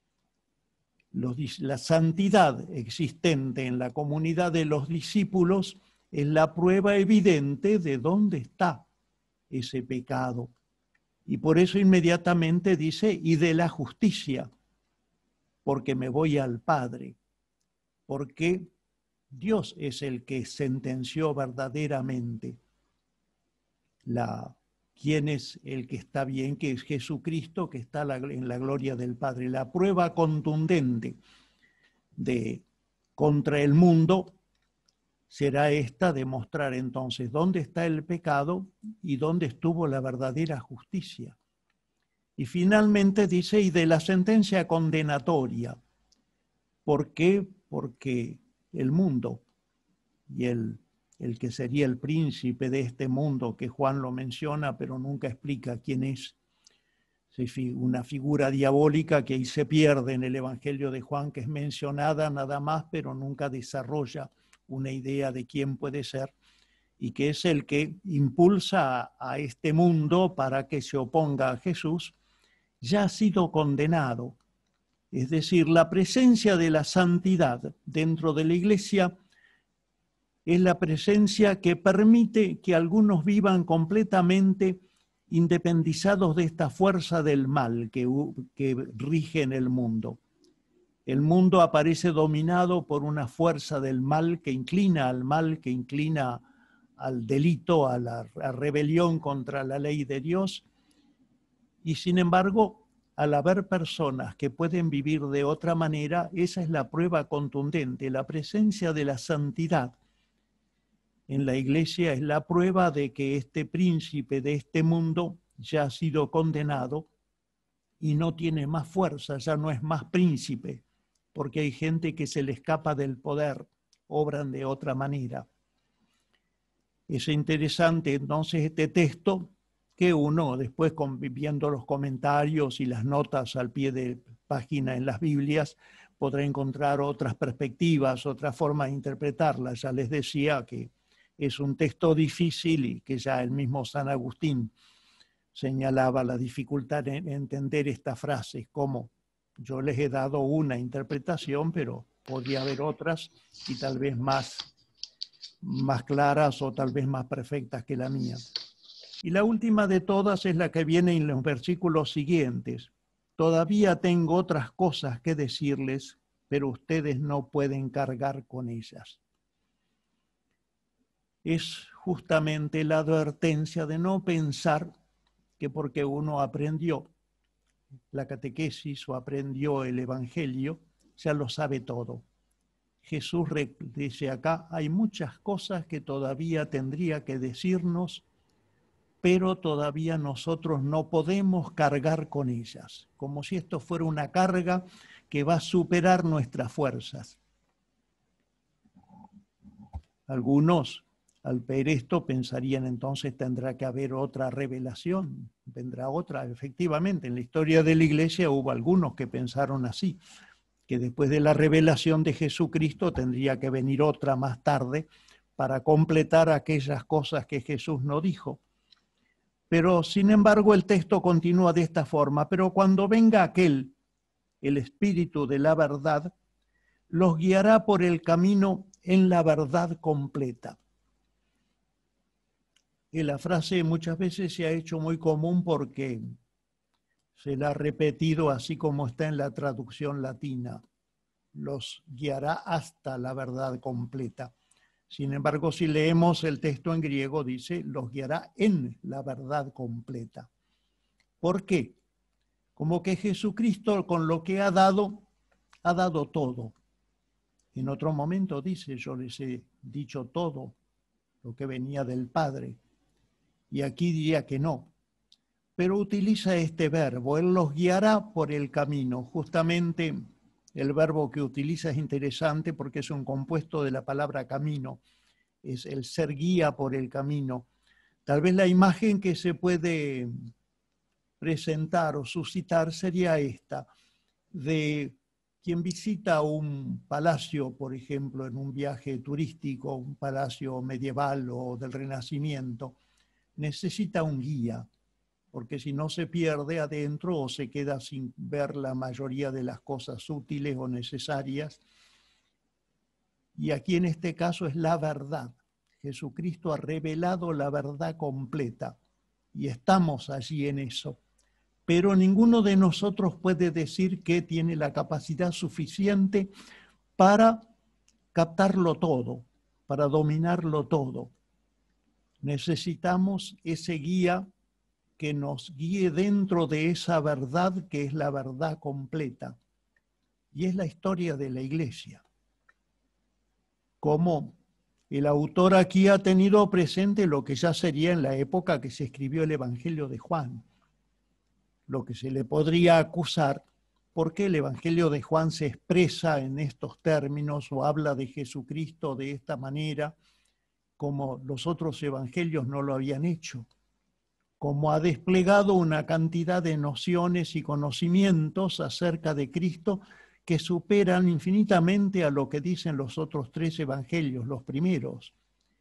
La santidad existente en la comunidad de los discípulos es la prueba evidente de dónde está ese pecado. Y por eso inmediatamente dice, y de la justicia, porque me voy al Padre, porque Dios es el que sentenció verdaderamente quién es el que está bien, que es Jesucristo, que está en la gloria del Padre. La prueba contundente contra el mundo será esta, demostrar entonces dónde está el pecado y dónde estuvo la verdadera justicia. Y finalmente dice, y de la sentencia condenatoria. ¿Por qué? Porque el mundo y el que sería el príncipe de este mundo, que Juan lo menciona, pero nunca explica quién es, una figura diabólica que ahí se pierde en el Evangelio de Juan, que es mencionada nada más, pero nunca desarrolla una idea de quién puede ser, y que es el que impulsa a este mundo para que se oponga a Jesús, ya ha sido condenado. Es decir, la presencia de la santidad dentro de la Iglesia es la presencia que permite que algunos vivan completamente independizados de esta fuerza del mal que rige en el mundo. El mundo aparece dominado por una fuerza del mal que inclina al mal, que inclina al delito, a la rebelión contra la ley de Dios. Y sin embargo, al haber personas que pueden vivir de otra manera, esa es la prueba contundente. La presencia de la santidad en la Iglesia es la prueba de que este príncipe de este mundo ya ha sido condenado y no tiene más fuerza, ya no es más príncipe, porque hay gente que se le escapa del poder, obran de otra manera. Es interesante entonces este texto que uno después, viendo los comentarios y las notas al pie de página en las Biblias, podrá encontrar otras perspectivas, otra forma de interpretarlas. Ya les decía que es un texto difícil y que ya el mismo San Agustín señalaba la dificultad en entender estas frases, como yo les he dado una interpretación, pero podría haber otras y tal vez más claras o tal vez más perfectas que la mía. Y la última de todas es la que viene en los versículos siguientes. Todavía tengo otras cosas que decirles, pero ustedes no pueden cargar con ellas. Es justamente la advertencia de no pensar que porque uno aprendió la catequesis o aprendió el Evangelio, ya lo sabe todo. Jesús dice acá, hay muchas cosas que todavía tendría que decirnos, pero todavía nosotros no podemos cargar con ellas, como si esto fuera una carga que va a superar nuestras fuerzas. Algunos, al ver esto, pensarían entonces tendrá que haber otra revelación, vendrá otra. Efectivamente, en la historia de la Iglesia hubo algunos que pensaron así, que después de la revelación de Jesucristo tendría que venir otra más tarde para completar aquellas cosas que Jesús no dijo. Pero, sin embargo, el texto continúa de esta forma. Pero cuando venga aquel, el Espíritu de la verdad, los guiará por el camino en la verdad completa. Y la frase muchas veces se ha hecho muy común porque se la ha repetido así como está en la traducción latina. Los guiará hasta la verdad completa. Sin embargo, si leemos el texto en griego, dice, los guiará en la verdad completa. ¿Por qué? Como que Jesucristo con lo que ha dado todo. En otro momento dice, yo les he dicho todo lo que venía del Padre. Y aquí diría que no. Pero utiliza este verbo, Él los guiará por el camino. Justamente el verbo que utiliza es interesante porque es un compuesto de la palabra camino. Es el ser guía por el camino. Tal vez la imagen que se puede presentar o suscitar sería esta, de quien visita un palacio, por ejemplo, en un viaje turístico, un palacio medieval o del Renacimiento, necesita un guía, porque si no se pierde adentro o se queda sin ver la mayoría de las cosas útiles o necesarias. Y aquí en este caso es la verdad. Jesucristo ha revelado la verdad completa y estamos allí en eso. Pero ninguno de nosotros puede decir que tiene la capacidad suficiente para captarlo todo, para dominarlo todo. Necesitamos ese guía que nos guíe dentro de esa verdad que es la verdad completa. Y es la historia de la Iglesia. Como el autor aquí ha tenido presente lo que ya sería en la época que se escribió el Evangelio de Juan. Lo que se le podría acusar, porque el Evangelio de Juan se expresa en estos términos o habla de Jesucristo de esta manera, como los otros evangelios no lo habían hecho. Como ha desplegado una cantidad de nociones y conocimientos acerca de Cristo que superan infinitamente a lo que dicen los otros tres evangelios, los primeros.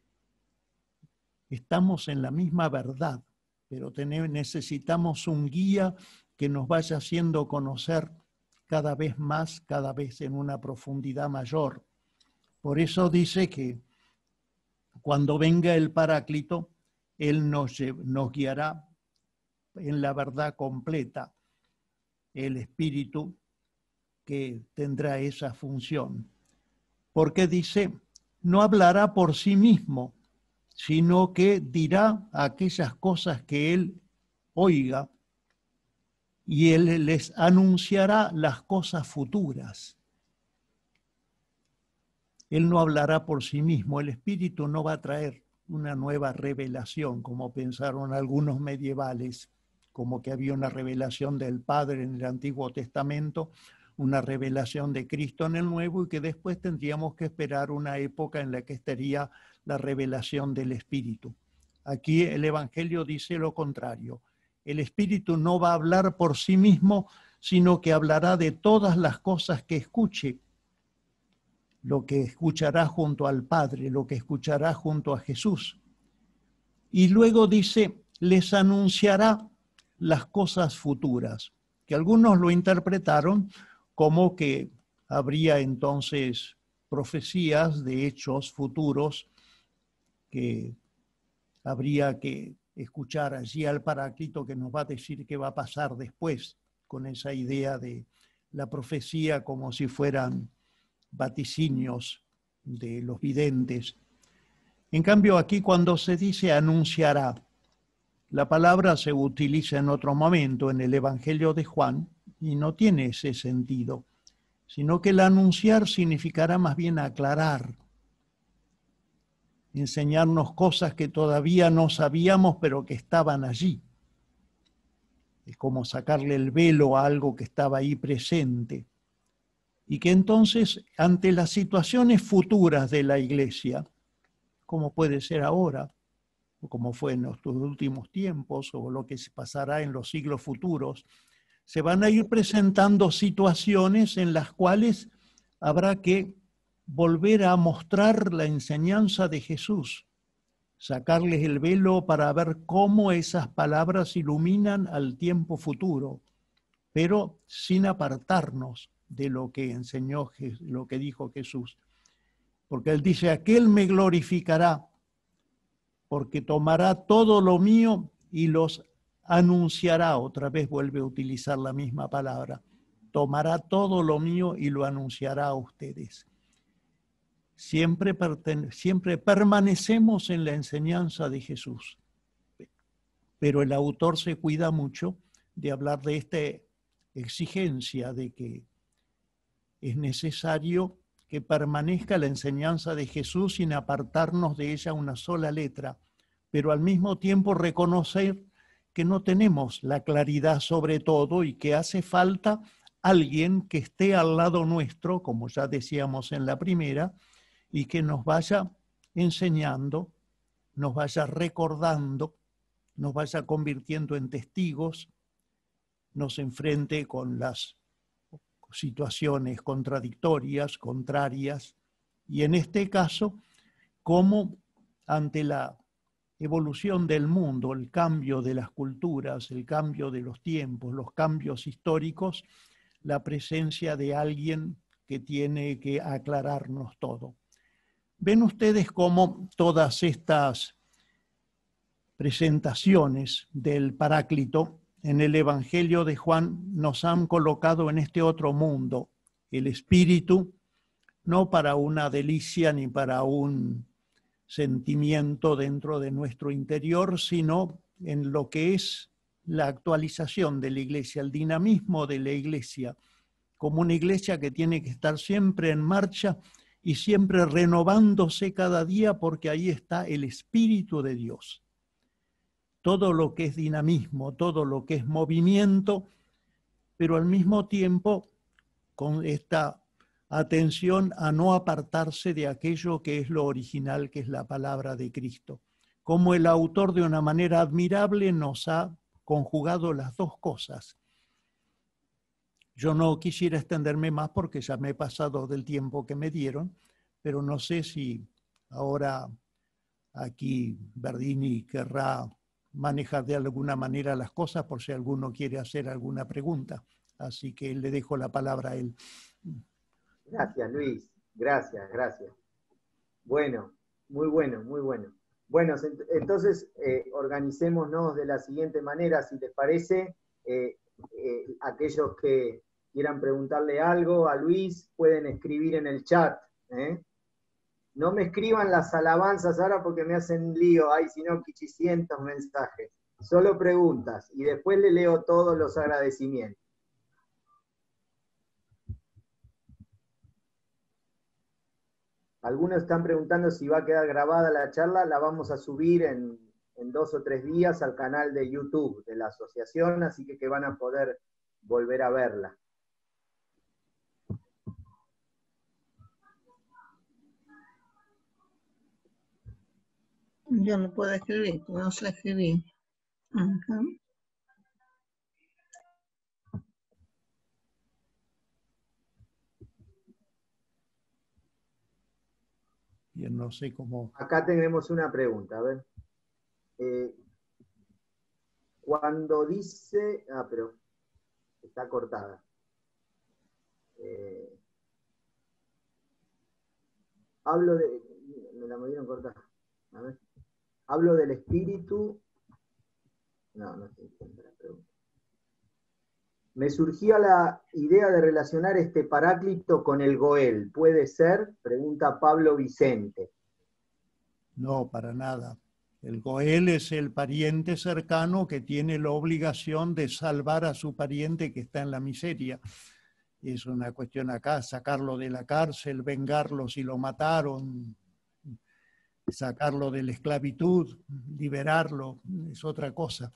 Estamos en la misma verdad, pero necesitamos un guía que nos vaya haciendo conocer cada vez más, cada vez en una profundidad mayor. Por eso dice que cuando venga el Paráclito, Él nos guiará en la verdad completa el Espíritu que tendrá esa función. Porque dice, no hablará por sí mismo, sino que dirá aquellas cosas que él oiga, y él les anunciará las cosas futuras. Él no hablará por sí mismo, el Espíritu no va a traer una nueva revelación, como pensaron algunos medievales, como que había una revelación del Padre en el Antiguo Testamento, una revelación de Cristo en el Nuevo, y que después tendríamos que esperar una época en la que estaría la revelación del Espíritu. Aquí el Evangelio dice lo contrario. El Espíritu no va a hablar por sí mismo, sino que hablará de todas las cosas que escuche, lo que escuchará junto al Padre, lo que escuchará junto a Jesús. Y luego dice, les anunciará las cosas futuras, que algunos lo interpretaron como que habría entonces profecías de hechos futuros que habría que escuchar allí al Paráclito, que nos va a decir qué va a pasar después, con esa idea de la profecía como si fueran vaticinios de los videntes. En cambio, aquí cuando se dice anunciará, la palabra se utiliza en otro momento en el Evangelio de Juan y no tiene ese sentido, sino que el anunciar significará más bien aclarar, enseñarnos cosas que todavía no sabíamos, pero que estaban allí. Es como sacarle el velo a algo que estaba ahí presente. Y que entonces, ante las situaciones futuras de la Iglesia, como puede ser ahora, o como fue en nuestros últimos tiempos, o lo que se pasará en los siglos futuros, se van a ir presentando situaciones en las cuales habrá que volver a mostrar la enseñanza de Jesús, sacarles el velo para ver cómo esas palabras iluminan al tiempo futuro, pero sin apartarnos de lo que enseñó, lo que dijo Jesús. Porque él dice, aquel me glorificará, porque tomará todo lo mío y los anunciará. Otra vez vuelve a utilizar la misma palabra. Tomará todo lo mío y lo anunciará a ustedes. Siempre permanecemos en la enseñanza de Jesús. Pero el autor se cuida mucho de hablar de esta exigencia de que es necesario que permanezca la enseñanza de Jesús sin apartarnos de ella una sola letra, pero al mismo tiempo reconocer que no tenemos la claridad sobre todo y que hace falta alguien que esté al lado nuestro, como ya decíamos en la primera, y que nos vaya enseñando, nos vaya recordando, nos vaya convirtiendo en testigos, nos enfrente con las situaciones contradictorias, contrarias, y en este caso, como ante la evolución del mundo, el cambio de las culturas, el cambio de los tiempos, los cambios históricos, la presencia de alguien que tiene que aclararnos todo. Ven ustedes cómo todas estas presentaciones del Paráclito en el Evangelio de Juan nos han colocado en este otro mundo, el Espíritu, no para una delicia ni para un sentimiento dentro de nuestro interior, sino en lo que es la actualización de la Iglesia, el dinamismo de la Iglesia, como una Iglesia que tiene que estar siempre en marcha y siempre renovándose cada día, porque ahí está el Espíritu de Dios. Todo lo que es dinamismo, todo lo que es movimiento, pero al mismo tiempo con esta atención a no apartarse de aquello que es lo original, que es la palabra de Cristo. Como el autor de una manera admirable nos ha conjugado las dos cosas. Yo no quisiera extenderme más porque ya me he pasado del tiempo que me dieron, pero no sé si ahora aquí Berdini querrá manejar de alguna manera las cosas por si alguno quiere hacer alguna pregunta. Así que le dejo la palabra a él. Gracias, Luis. Gracias, gracias. Bueno, muy bueno, muy bueno. Bueno, entonces organicémonos de la siguiente manera, si les parece. Aquellos que quieran preguntarle algo a Luis pueden escribir en el chat. No me escriban las alabanzas ahora porque me hacen lío, hay sino 500 mensajes. Solo preguntas y después le leo todos los agradecimientos. Algunos están preguntando si va a quedar grabada la charla. La vamos a subir en 2 o 3 días al canal de YouTube de la asociación, así que van a poder volver a verla. Yo no puedo escribir, no sé escribir. Bien, no sé cómo. Acá tenemos una pregunta, a ver. Cuando dice... pero está cortada. Hablo de... Me la movieron cortada. A ver. Hablo del espíritu... No se entiende la pregunta. Me surgía la idea de relacionar este Paráclito con el Goel. ¿Puede ser? Pregunta Pablo Vicente. No, para nada. El Goel es el pariente cercano que tiene la obligación de salvar a su pariente que está en la miseria. Es una cuestión acá, sacarlo de la cárcel, vengarlo si lo mataron, sacarlo de la esclavitud, liberarlo, es otra cosa.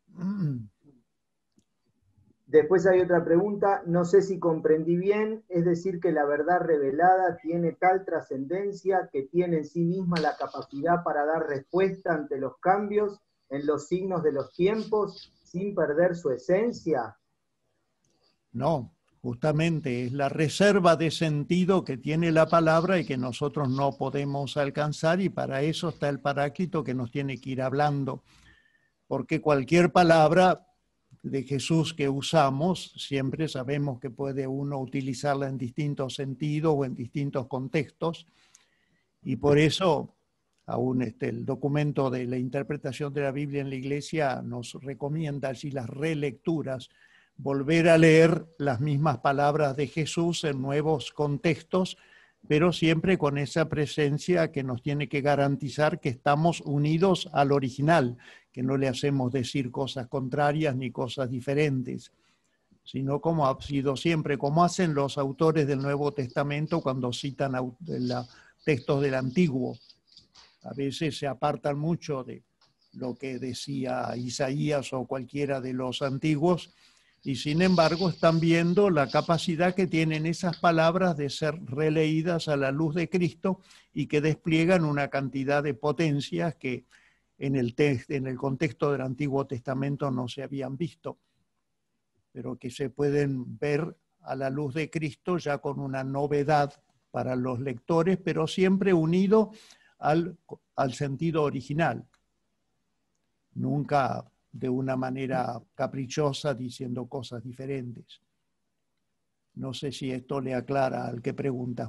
Después hay otra pregunta, no sé si comprendí bien, es decir que la verdad revelada tiene tal trascendencia que tiene en sí misma la capacidad para dar respuesta ante los cambios en los signos de los tiempos sin perder su esencia. No, justamente es la reserva de sentido que tiene la palabra y que nosotros no podemos alcanzar, y para eso está el Paráclito que nos tiene que ir hablando, porque cualquier palabra de Jesús que usamos, siempre sabemos que puede uno utilizarla en distintos sentidos o en distintos contextos, y por eso aún el documento de la interpretación de la Biblia en la Iglesia nos recomienda allí las relecturas, volver a leer las mismas palabras de Jesús en nuevos contextos, pero siempre con esa presencia que nos tiene que garantizar que estamos unidos al original, que no le hacemos decir cosas contrarias ni cosas diferentes, sino como ha sido siempre, como hacen los autores del Nuevo Testamento cuando citan textos del Antiguo. A veces se apartan mucho de lo que decía Isaías o cualquiera de los antiguos, y sin embargo están viendo la capacidad que tienen esas palabras de ser releídas a la luz de Cristo y que despliegan una cantidad de potencias que en el contexto del Antiguo Testamento no se habían visto, pero que se pueden ver a la luz de Cristo ya con una novedad para los lectores, pero siempre unido al sentido original. Nunca de una manera caprichosa diciendo cosas diferentes. No sé si esto le aclara al que pregunta.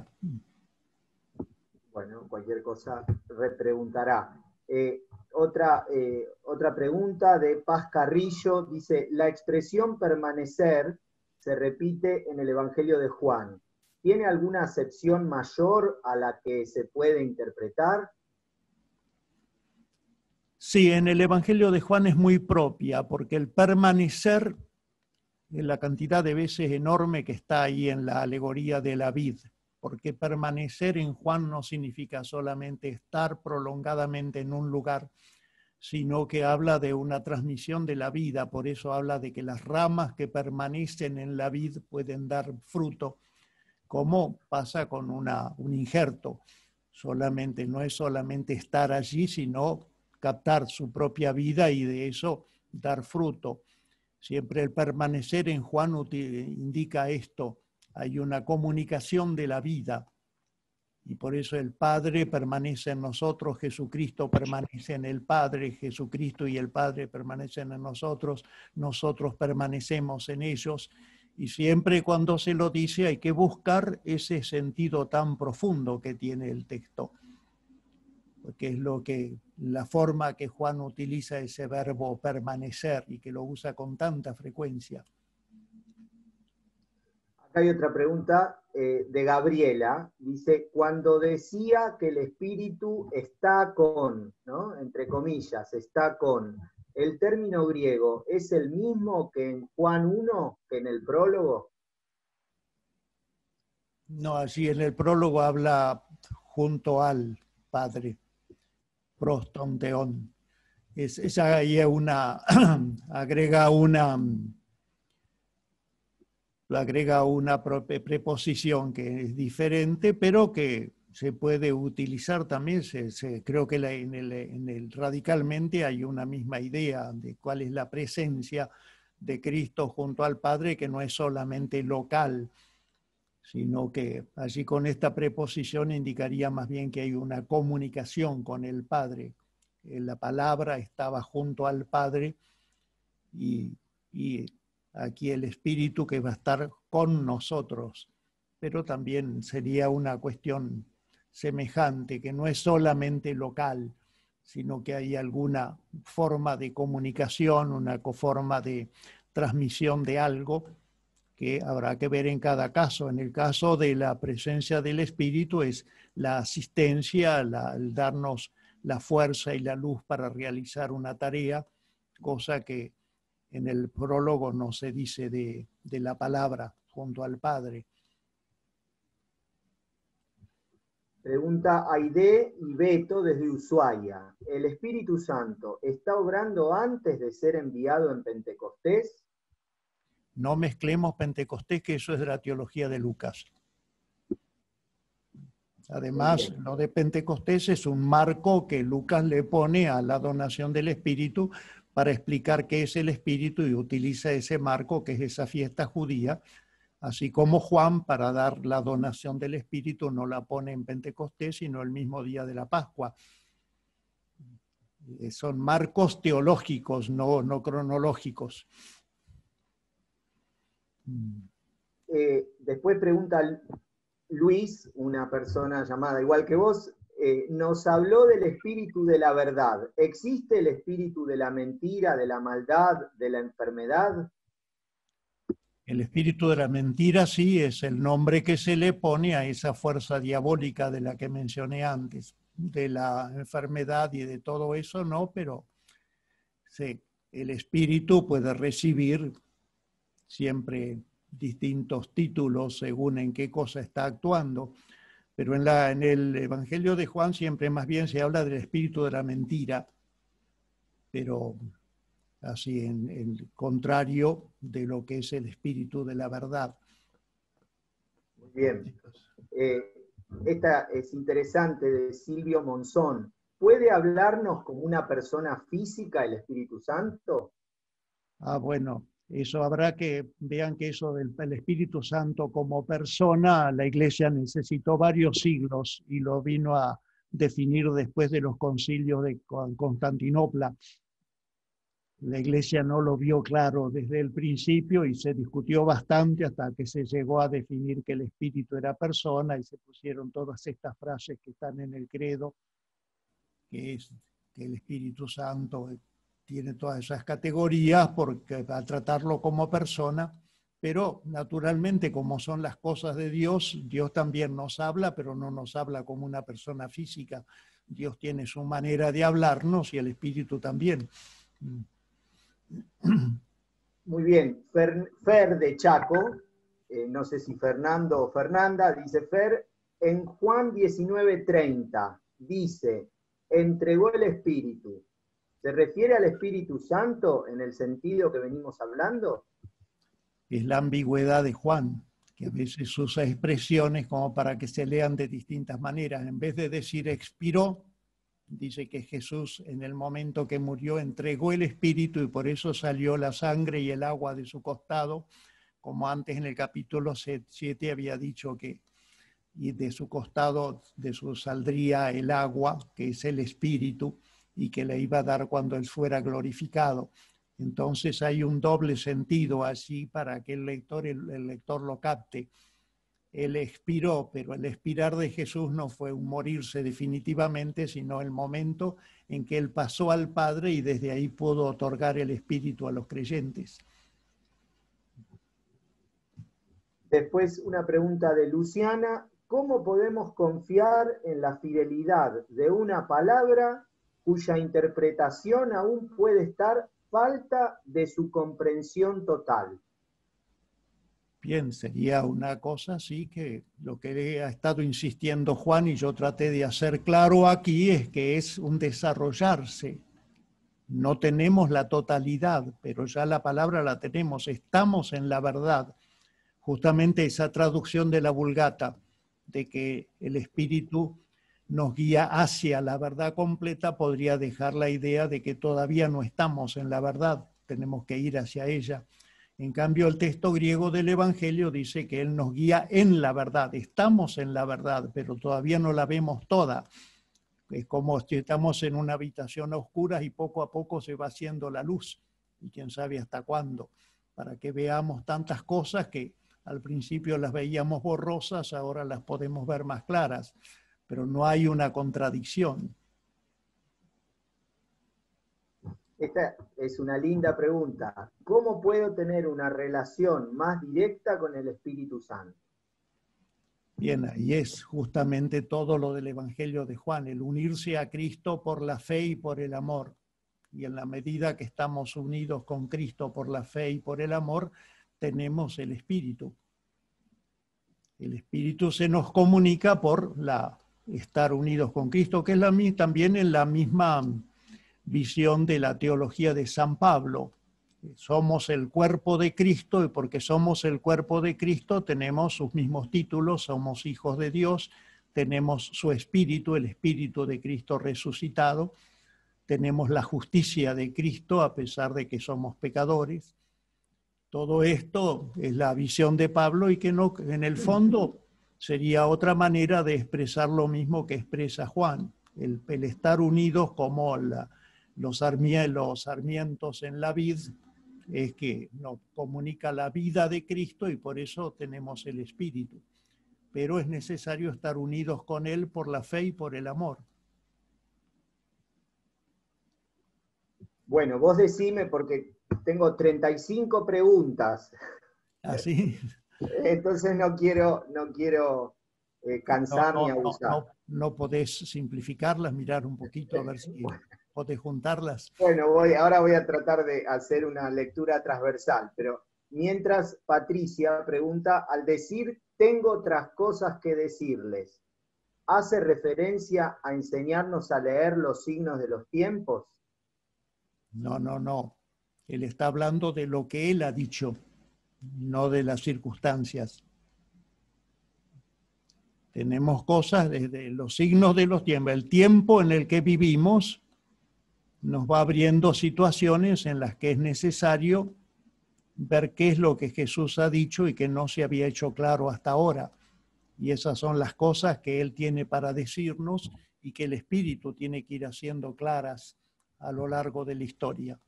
Bueno, cualquier cosa repreguntará. Otra pregunta de Paz Carrillo, dice, la expresión permanecer se repite en el Evangelio de Juan. ¿Tiene alguna acepción mayor a la que se puede interpretar? Sí, en el Evangelio de Juan es muy propia, porque el permanecer, la cantidad de veces enorme que está ahí en la alegoría de la vid, porque permanecer en Juan no significa solamente estar prolongadamente en un lugar, sino que habla de una transmisión de la vida. Por eso habla de que las ramas que permanecen en la vid pueden dar fruto, como pasa con un injerto. No es solamente estar allí, sino captar su propia vida y de eso dar fruto. Siempre el permanecer en Juan indica esto. Hay una comunicación de la vida y por eso el Padre permanece en nosotros, Jesucristo permanece en el Padre, Jesucristo y el Padre permanecen en nosotros, nosotros permanecemos en ellos, y siempre cuando se lo dice hay que buscar ese sentido tan profundo que tiene el texto. porque es la forma que Juan utiliza ese verbo permanecer y que lo usa con tanta frecuencia. Acá hay otra pregunta de Gabriela. Dice, cuando decía que el Espíritu está con, ¿no? Entre comillas, está con, ¿el término griego es el mismo que en Juan 1, que en el prólogo? No, allí en el prólogo habla junto al Padre, proston theon. Esa ahí es agrega una preposición que es diferente, pero que se puede utilizar también. Creo que en el radicalmente hay una misma idea de cuál es la presencia de Cristo junto al Padre, que no es solamente local, sino que allí con esta preposición indicaría más bien que hay una comunicación con el Padre. La palabra estaba junto al Padre y aquí el Espíritu que va a estar con nosotros, pero también sería una cuestión semejante, que no es solamente local, sino que hay alguna forma de comunicación, una forma de transmisión de algo que habrá que ver en cada caso. En el caso de la presencia del Espíritu es la asistencia, el darnos la fuerza y la luz para realizar una tarea, cosa que en el prólogo no se dice de la palabra junto al Padre. Pregunta Aide y Beto desde Ushuaia. ¿El Espíritu Santo está obrando antes de ser enviado en Pentecostés? No mezclemos Pentecostés, que eso es de la teología de Lucas. Además, lo de Pentecostés es un marco que Lucas le pone a la donación del Espíritu para explicar qué es el Espíritu y utiliza ese marco que es esa fiesta judía, así como Juan para dar la donación del Espíritu no la pone en Pentecostés, sino el mismo día de la Pascua. Son marcos teológicos, no cronológicos. Después pregunta Luis, una persona llamada igual que vos, nos habló del espíritu de la verdad. ¿Existe el espíritu de la mentira, de la maldad, de la enfermedad? El espíritu de la mentira sí es el nombre que se le pone a esa fuerza diabólica de la que mencioné antes, de la enfermedad y de todo eso, no, pero sí, el espíritu puede recibir siempre distintos títulos según en qué cosa está actuando, pero en el Evangelio de Juan siempre más bien se habla del espíritu de la mentira, pero así en el contrario de lo que es el espíritu de la verdad. Muy bien. Esta es interesante, de Silvio Monzón. ¿Puede hablarnos como una persona física el Espíritu Santo? Bueno, eso habrá que vean que eso del Espíritu Santo como persona, la Iglesia necesitó varios siglos y lo vino a definir después de los concilios de Constantinopla. La Iglesia no lo vio claro desde el principio y se discutió bastante hasta que se llegó a definir que el Espíritu era persona y se pusieron todas estas frases que están en el credo, que es que el Espíritu Santo tiene todas esas categorías porque al tratarlo como persona, pero naturalmente como son las cosas de Dios, Dios también nos habla, pero no nos habla como una persona física. Dios tiene su manera de hablarnos y el Espíritu también. Muy bien. Fer de Chaco, no sé si Fernando o Fernanda, dice Fer, en Juan 19:30 dice, entregó el Espíritu. ¿Se refiere al Espíritu Santo en el sentido que venimos hablando? Es la ambigüedad de Juan, que a veces usa expresiones como para que se lean de distintas maneras. En vez de decir expiró, dice que Jesús en el momento que murió entregó el Espíritu y por eso salió la sangre y el agua de su costado, como antes en el capítulo 7 había dicho que y de su costado saldría el agua, que es el Espíritu, y que le iba a dar cuando él fuera glorificado. Entonces hay un doble sentido así para que el lector lo capte. Él expiró, pero el expirar de Jesús no fue un morirse definitivamente, sino el momento en que Él pasó al Padre y desde ahí pudo otorgar el Espíritu a los creyentes. Después una pregunta de Luciana. ¿Cómo podemos confiar en la fidelidad de una palabra cuya interpretación aún puede estar falta de su comprensión total? Bien, sería una cosa así que lo que ha estado insistiendo Juan y yo traté de hacer claro aquí es que es un desarrollarse. No tenemos la totalidad, pero ya la palabra la tenemos, estamos en la verdad. Justamente esa traducción de la Vulgata, de que el Espíritu nos guía hacia la verdad completa, podría dejar la idea de que todavía no estamos en la verdad, tenemos que ir hacia ella. En cambio, el texto griego del Evangelio dice que Él nos guía en la verdad, estamos en la verdad, pero todavía no la vemos toda. Es como si estamos en una habitación a oscuras y poco a poco se va haciendo la luz, y quién sabe hasta cuándo, para que veamos tantas cosas que al principio las veíamos borrosas, ahora las podemos ver más claras, pero no hay una contradicción. Esta es una linda pregunta. ¿Cómo puedo tener una relación más directa con el Espíritu Santo? Bien, ahí es justamente todo lo del Evangelio de Juan, el unirse a Cristo por la fe y por el amor. Y en la medida que estamos unidos con Cristo por la fe y por el amor, tenemos el Espíritu. El Espíritu se nos comunica por estar unidos con Cristo, que es también en la misma visión de la teología de San Pablo. Somos el cuerpo de Cristo y porque somos el cuerpo de Cristo tenemos sus mismos títulos, somos hijos de Dios, tenemos su Espíritu, el Espíritu de Cristo resucitado, tenemos la justicia de Cristo a pesar de que somos pecadores. Todo esto es la visión de Pablo y que no, en el fondo sería otra manera de expresar lo mismo que expresa Juan, el estar unidos como los sarmientos en la vid, es que nos comunica la vida de Cristo y por eso tenemos el Espíritu. Pero es necesario estar unidos con Él por la fe y por el amor. Bueno, vos decime porque tengo 35 preguntas. ¿Así? Entonces no quiero cansar ni abusar. No podés simplificarlas, mirar un poquito a ver si podés juntarlas. Bueno, ahora voy a tratar de hacer una lectura transversal, pero mientras Patricia pregunta, al decir tengo otras cosas que decirles, ¿hace referencia a enseñarnos a leer los signos de los tiempos? No. Él está hablando de lo que él ha dicho, no de las circunstancias. Tenemos cosas desde los signos de los tiempos. El tiempo en el que vivimos nos va abriendo situaciones en las que es necesario ver qué es lo que Jesús ha dicho y que no se había hecho claro hasta ahora. Y esas son las cosas que Él tiene para decirnos y que el Espíritu tiene que ir haciendo claras a lo largo de la historia.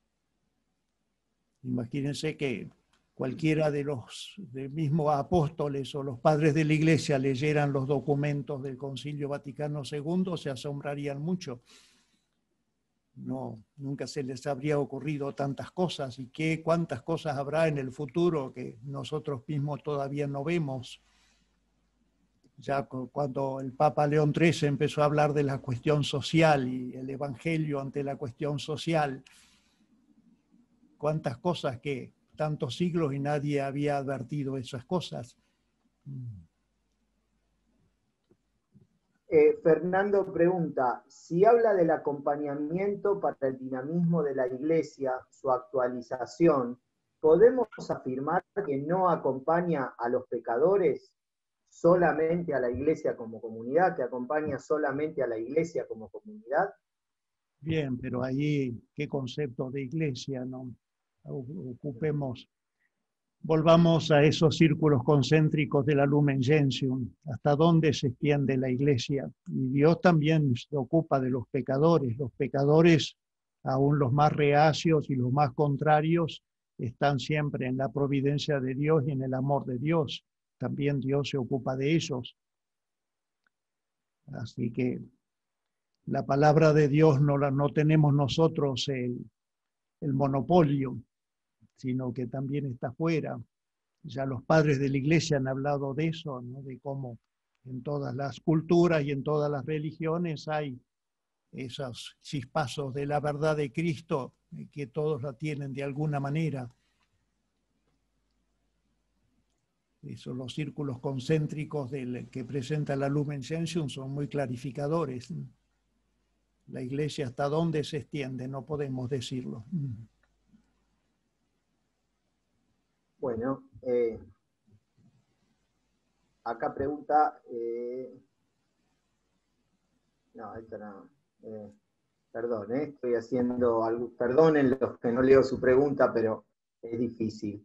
Imagínense que cualquiera de los mismos apóstoles o los padres de la Iglesia leyeran los documentos del Concilio Vaticano II, se asombrarían mucho. No, nunca se les habría ocurrido tantas cosas y cuántas cosas habrá en el futuro que nosotros mismos todavía no vemos. Ya cuando el Papa León XIII empezó a hablar de la cuestión social y el Evangelio ante la cuestión social, cuántas cosas que tantos siglos y nadie había advertido esas cosas. Fernando pregunta, si habla del acompañamiento para el dinamismo de la Iglesia, su actualización, ¿podemos afirmar que no acompaña a los pecadores, solamente a la Iglesia como comunidad, que acompaña solamente a la Iglesia como comunidad? Bien, pero ahí, ¿qué concepto de iglesia? ¿No? Volvamos a esos círculos concéntricos de la Lumen Gentium, hasta dónde se extiende la iglesia. Y Dios también se ocupa de los pecadores, aún los más reacios y los más contrarios, están siempre en la providencia de Dios y en el amor de Dios. también Dios se ocupa de ellos. Así que la palabra de Dios no tenemos nosotros el monopolio, sino que también está afuera. Ya los padres de la Iglesia han hablado de eso, ¿no? De cómo en todas las culturas y en todas las religiones hay esos chispazos de la verdad de Cristo, que todos la tienen de alguna manera. Eso, los círculos concéntricos que presenta la Lumen Gentium son muy clarificadores. La Iglesia hasta dónde se extiende, no podemos decirlo. Bueno, acá pregunta, no, esta no, perdón, estoy haciendo algo, perdonen los que no leo su pregunta, pero es difícil.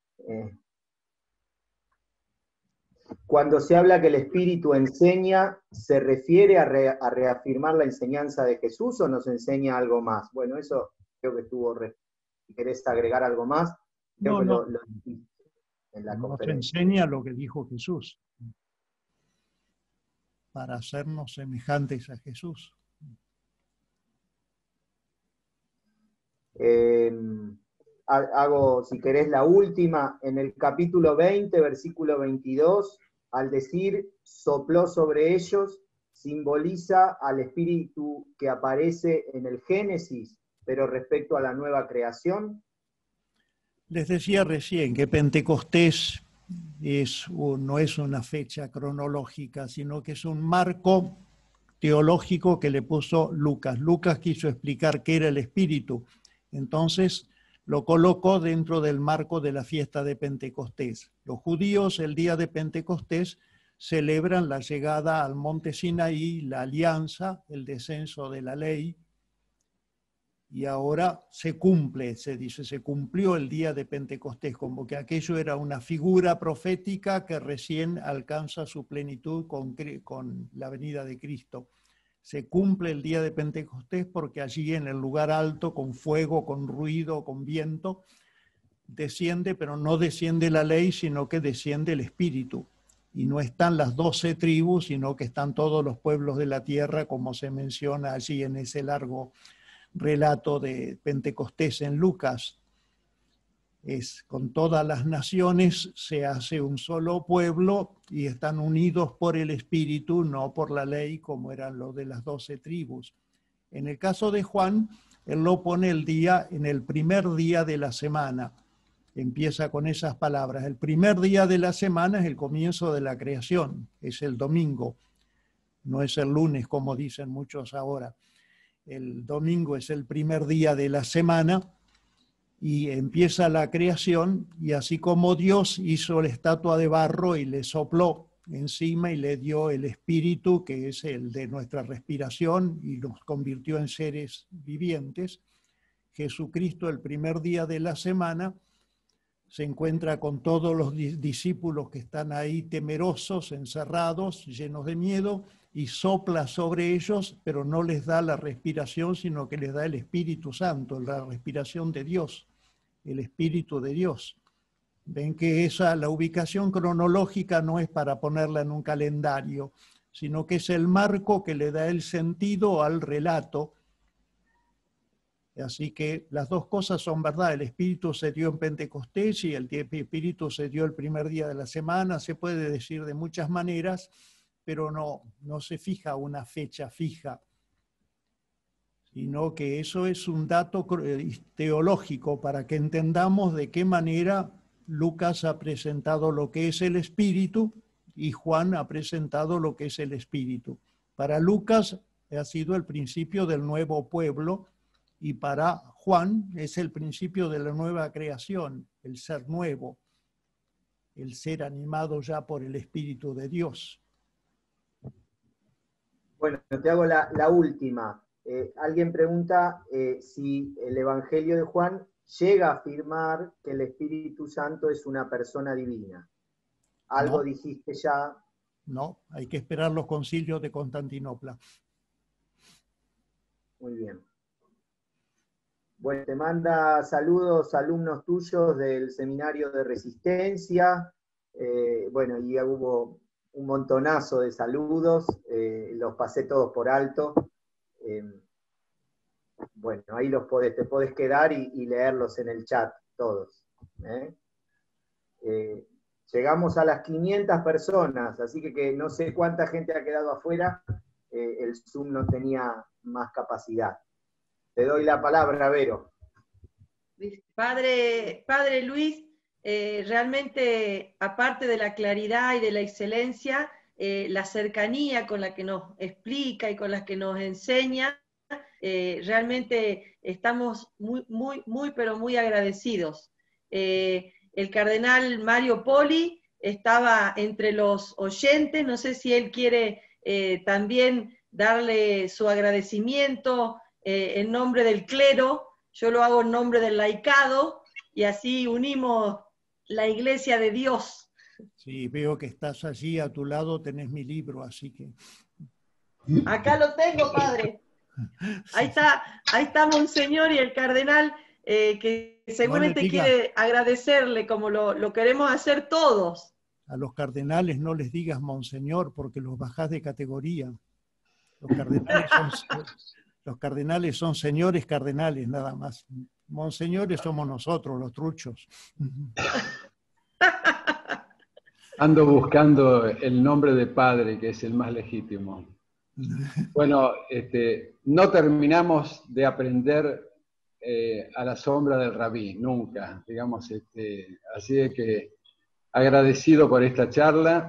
Cuando se habla que el Espíritu enseña, ¿se refiere a reafirmar la enseñanza de Jesús o nos enseña algo más? Bueno, eso creo que estuvo, si querés agregar algo más, creo que lo dijiste en la conferencia. Nos enseña lo que dijo Jesús, para hacernos semejantes a Jesús. Hago, si querés, la última, en el capítulo 20, versículo 22, al decir sopló sobre ellos, simboliza al Espíritu que aparece en el Génesis, pero respecto a la nueva creación. Les decía recién que Pentecostés no es una fecha cronológica, sino que es un marco teológico que le puso Lucas. Lucas quiso explicar qué era el Espíritu, entonces lo colocó dentro del marco de la fiesta de Pentecostés. Los judíos el día de Pentecostés celebran la llegada al monte Sinaí, la alianza, el descenso de la ley, y ahora se cumple, se dice, se cumplió el día de Pentecostés, como que aquello era una figura profética que recién alcanza su plenitud con la venida de Cristo. Se cumple el día de Pentecostés porque allí en el lugar alto, con fuego, con ruido, con viento, desciende, pero no desciende la ley, sino que desciende el Espíritu. Y no están las 12 tribus, sino que están todos los pueblos de la tierra, como se menciona allí en ese largo relato de Pentecostés en Lucas. Con todas las naciones se hace un solo pueblo y están unidos por el Espíritu, no por la ley como eran los de las 12 tribus. En el caso de Juan, él lo pone el día en el primer día de la semana. Empieza con esas palabras. El primer día de la semana es el comienzo de la creación, es el domingo, no es el lunes como dicen muchos ahora. El domingo es el primer día de la semana y empieza la creación, y así como Dios hizo la estatua de barro y le sopló encima y le dio el espíritu, que es el de nuestra respiración, y nos convirtió en seres vivientes, Jesucristo el primer día de la semana se encuentra con todos los discípulos que están ahí temerosos, encerrados, llenos de miedo, y sopla sobre ellos, pero no les da la respiración, sino que les da el Espíritu Santo, la respiración de Dios, el Espíritu de Dios. Ven que la ubicación cronológica no es para ponerla en un calendario, sino que es el marco que le da el sentido al relato. Así que las dos cosas son verdad. El Espíritu se dio en Pentecostés y el Espíritu se dio el primer día de la semana. Se puede decir de muchas maneras, pero no se fija una fecha fija, sino que eso es un dato teológico para que entendamos de qué manera Lucas ha presentado lo que es el Espíritu y Juan ha presentado lo que es el Espíritu. Para Lucas ha sido el principio del nuevo pueblo y para Juan es el principio de la nueva creación, el ser nuevo, el ser animado ya por el Espíritu de Dios. Bueno, te hago la última. Alguien pregunta si el Evangelio de Juan llega a afirmar que el Espíritu Santo es una persona divina. ¿Algo dijiste ya? No, hay que esperar los concilios de Constantinopla. Muy bien. Bueno, te manda saludos alumnos tuyos del Seminario de Resistencia. Bueno, y hubo un montonazo de saludos, los pasé todos por alto. Bueno, ahí te podés quedar y leerlos en el chat, todos. Llegamos a las 500 personas, así que no sé cuánta gente ha quedado afuera, el Zoom no tenía más capacidad. Te doy la palabra, Vero. Padre Luis, realmente, aparte de la claridad y de la excelencia, la cercanía con la que nos explica y con la que nos enseña, realmente estamos pero muy agradecidos. El cardenal Mario Poli estaba entre los oyentes, no sé si él quiere también darle su agradecimiento en nombre del clero. Yo lo hago en nombre del laicado, y así unimos la Iglesia de Dios. Sí, veo que estás allí, a tu lado tenés mi libro, así que... Acá lo tengo, padre. Ahí está Monseñor y el cardenal, que seguramente no quiere agradecerle, como lo queremos hacer todos. A los cardenales no les digas Monseñor, porque los bajás de categoría. Los cardenales son señores cardenales, nada más. Monseñores somos nosotros, los truchos. Ando buscando el nombre de padre, que es el más legítimo. Bueno, no terminamos de aprender a la sombra del rabí, nunca, digamos, así de que agradecido por esta charla.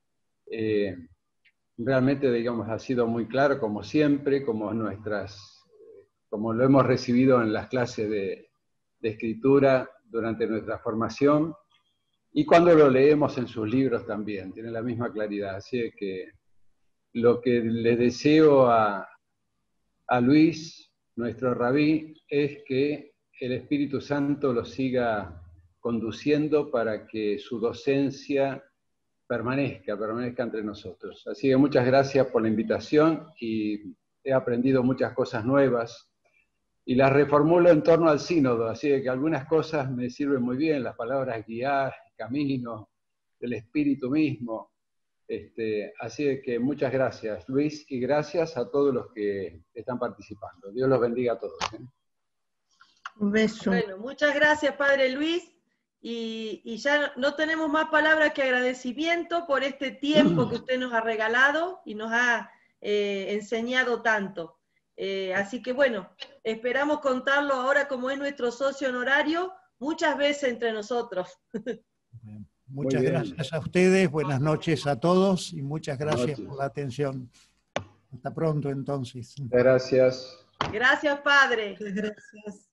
Realmente, digamos, ha sido muy claro, como siempre, como lo hemos recibido en las clases de escritura durante nuestra formación, y cuando lo leemos en sus libros también, tiene la misma claridad. Así que lo que le deseo a Luis, nuestro rabí, es que el Espíritu Santo lo siga conduciendo para que su docencia permanezca entre nosotros. Así que muchas gracias por la invitación, y he aprendido muchas cosas nuevas y las reformulo en torno al sínodo, así que algunas cosas me sirven muy bien, las palabras guiar, camino, del Espíritu mismo. Así que muchas gracias, Luis, y gracias a todos los que están participando. Dios los bendiga a todos. Un beso. Bueno, muchas gracias, Padre Luis. Y ya no tenemos más palabras que agradecimiento por este tiempo que usted nos ha regalado y nos ha enseñado tanto. Así que bueno, esperamos contarlo ahora, como es nuestro socio honorario, muchas veces entre nosotros. Muchas gracias a ustedes, buenas noches a todos y muchas gracias por la atención. Hasta pronto entonces. Gracias. Gracias, Padre. Gracias.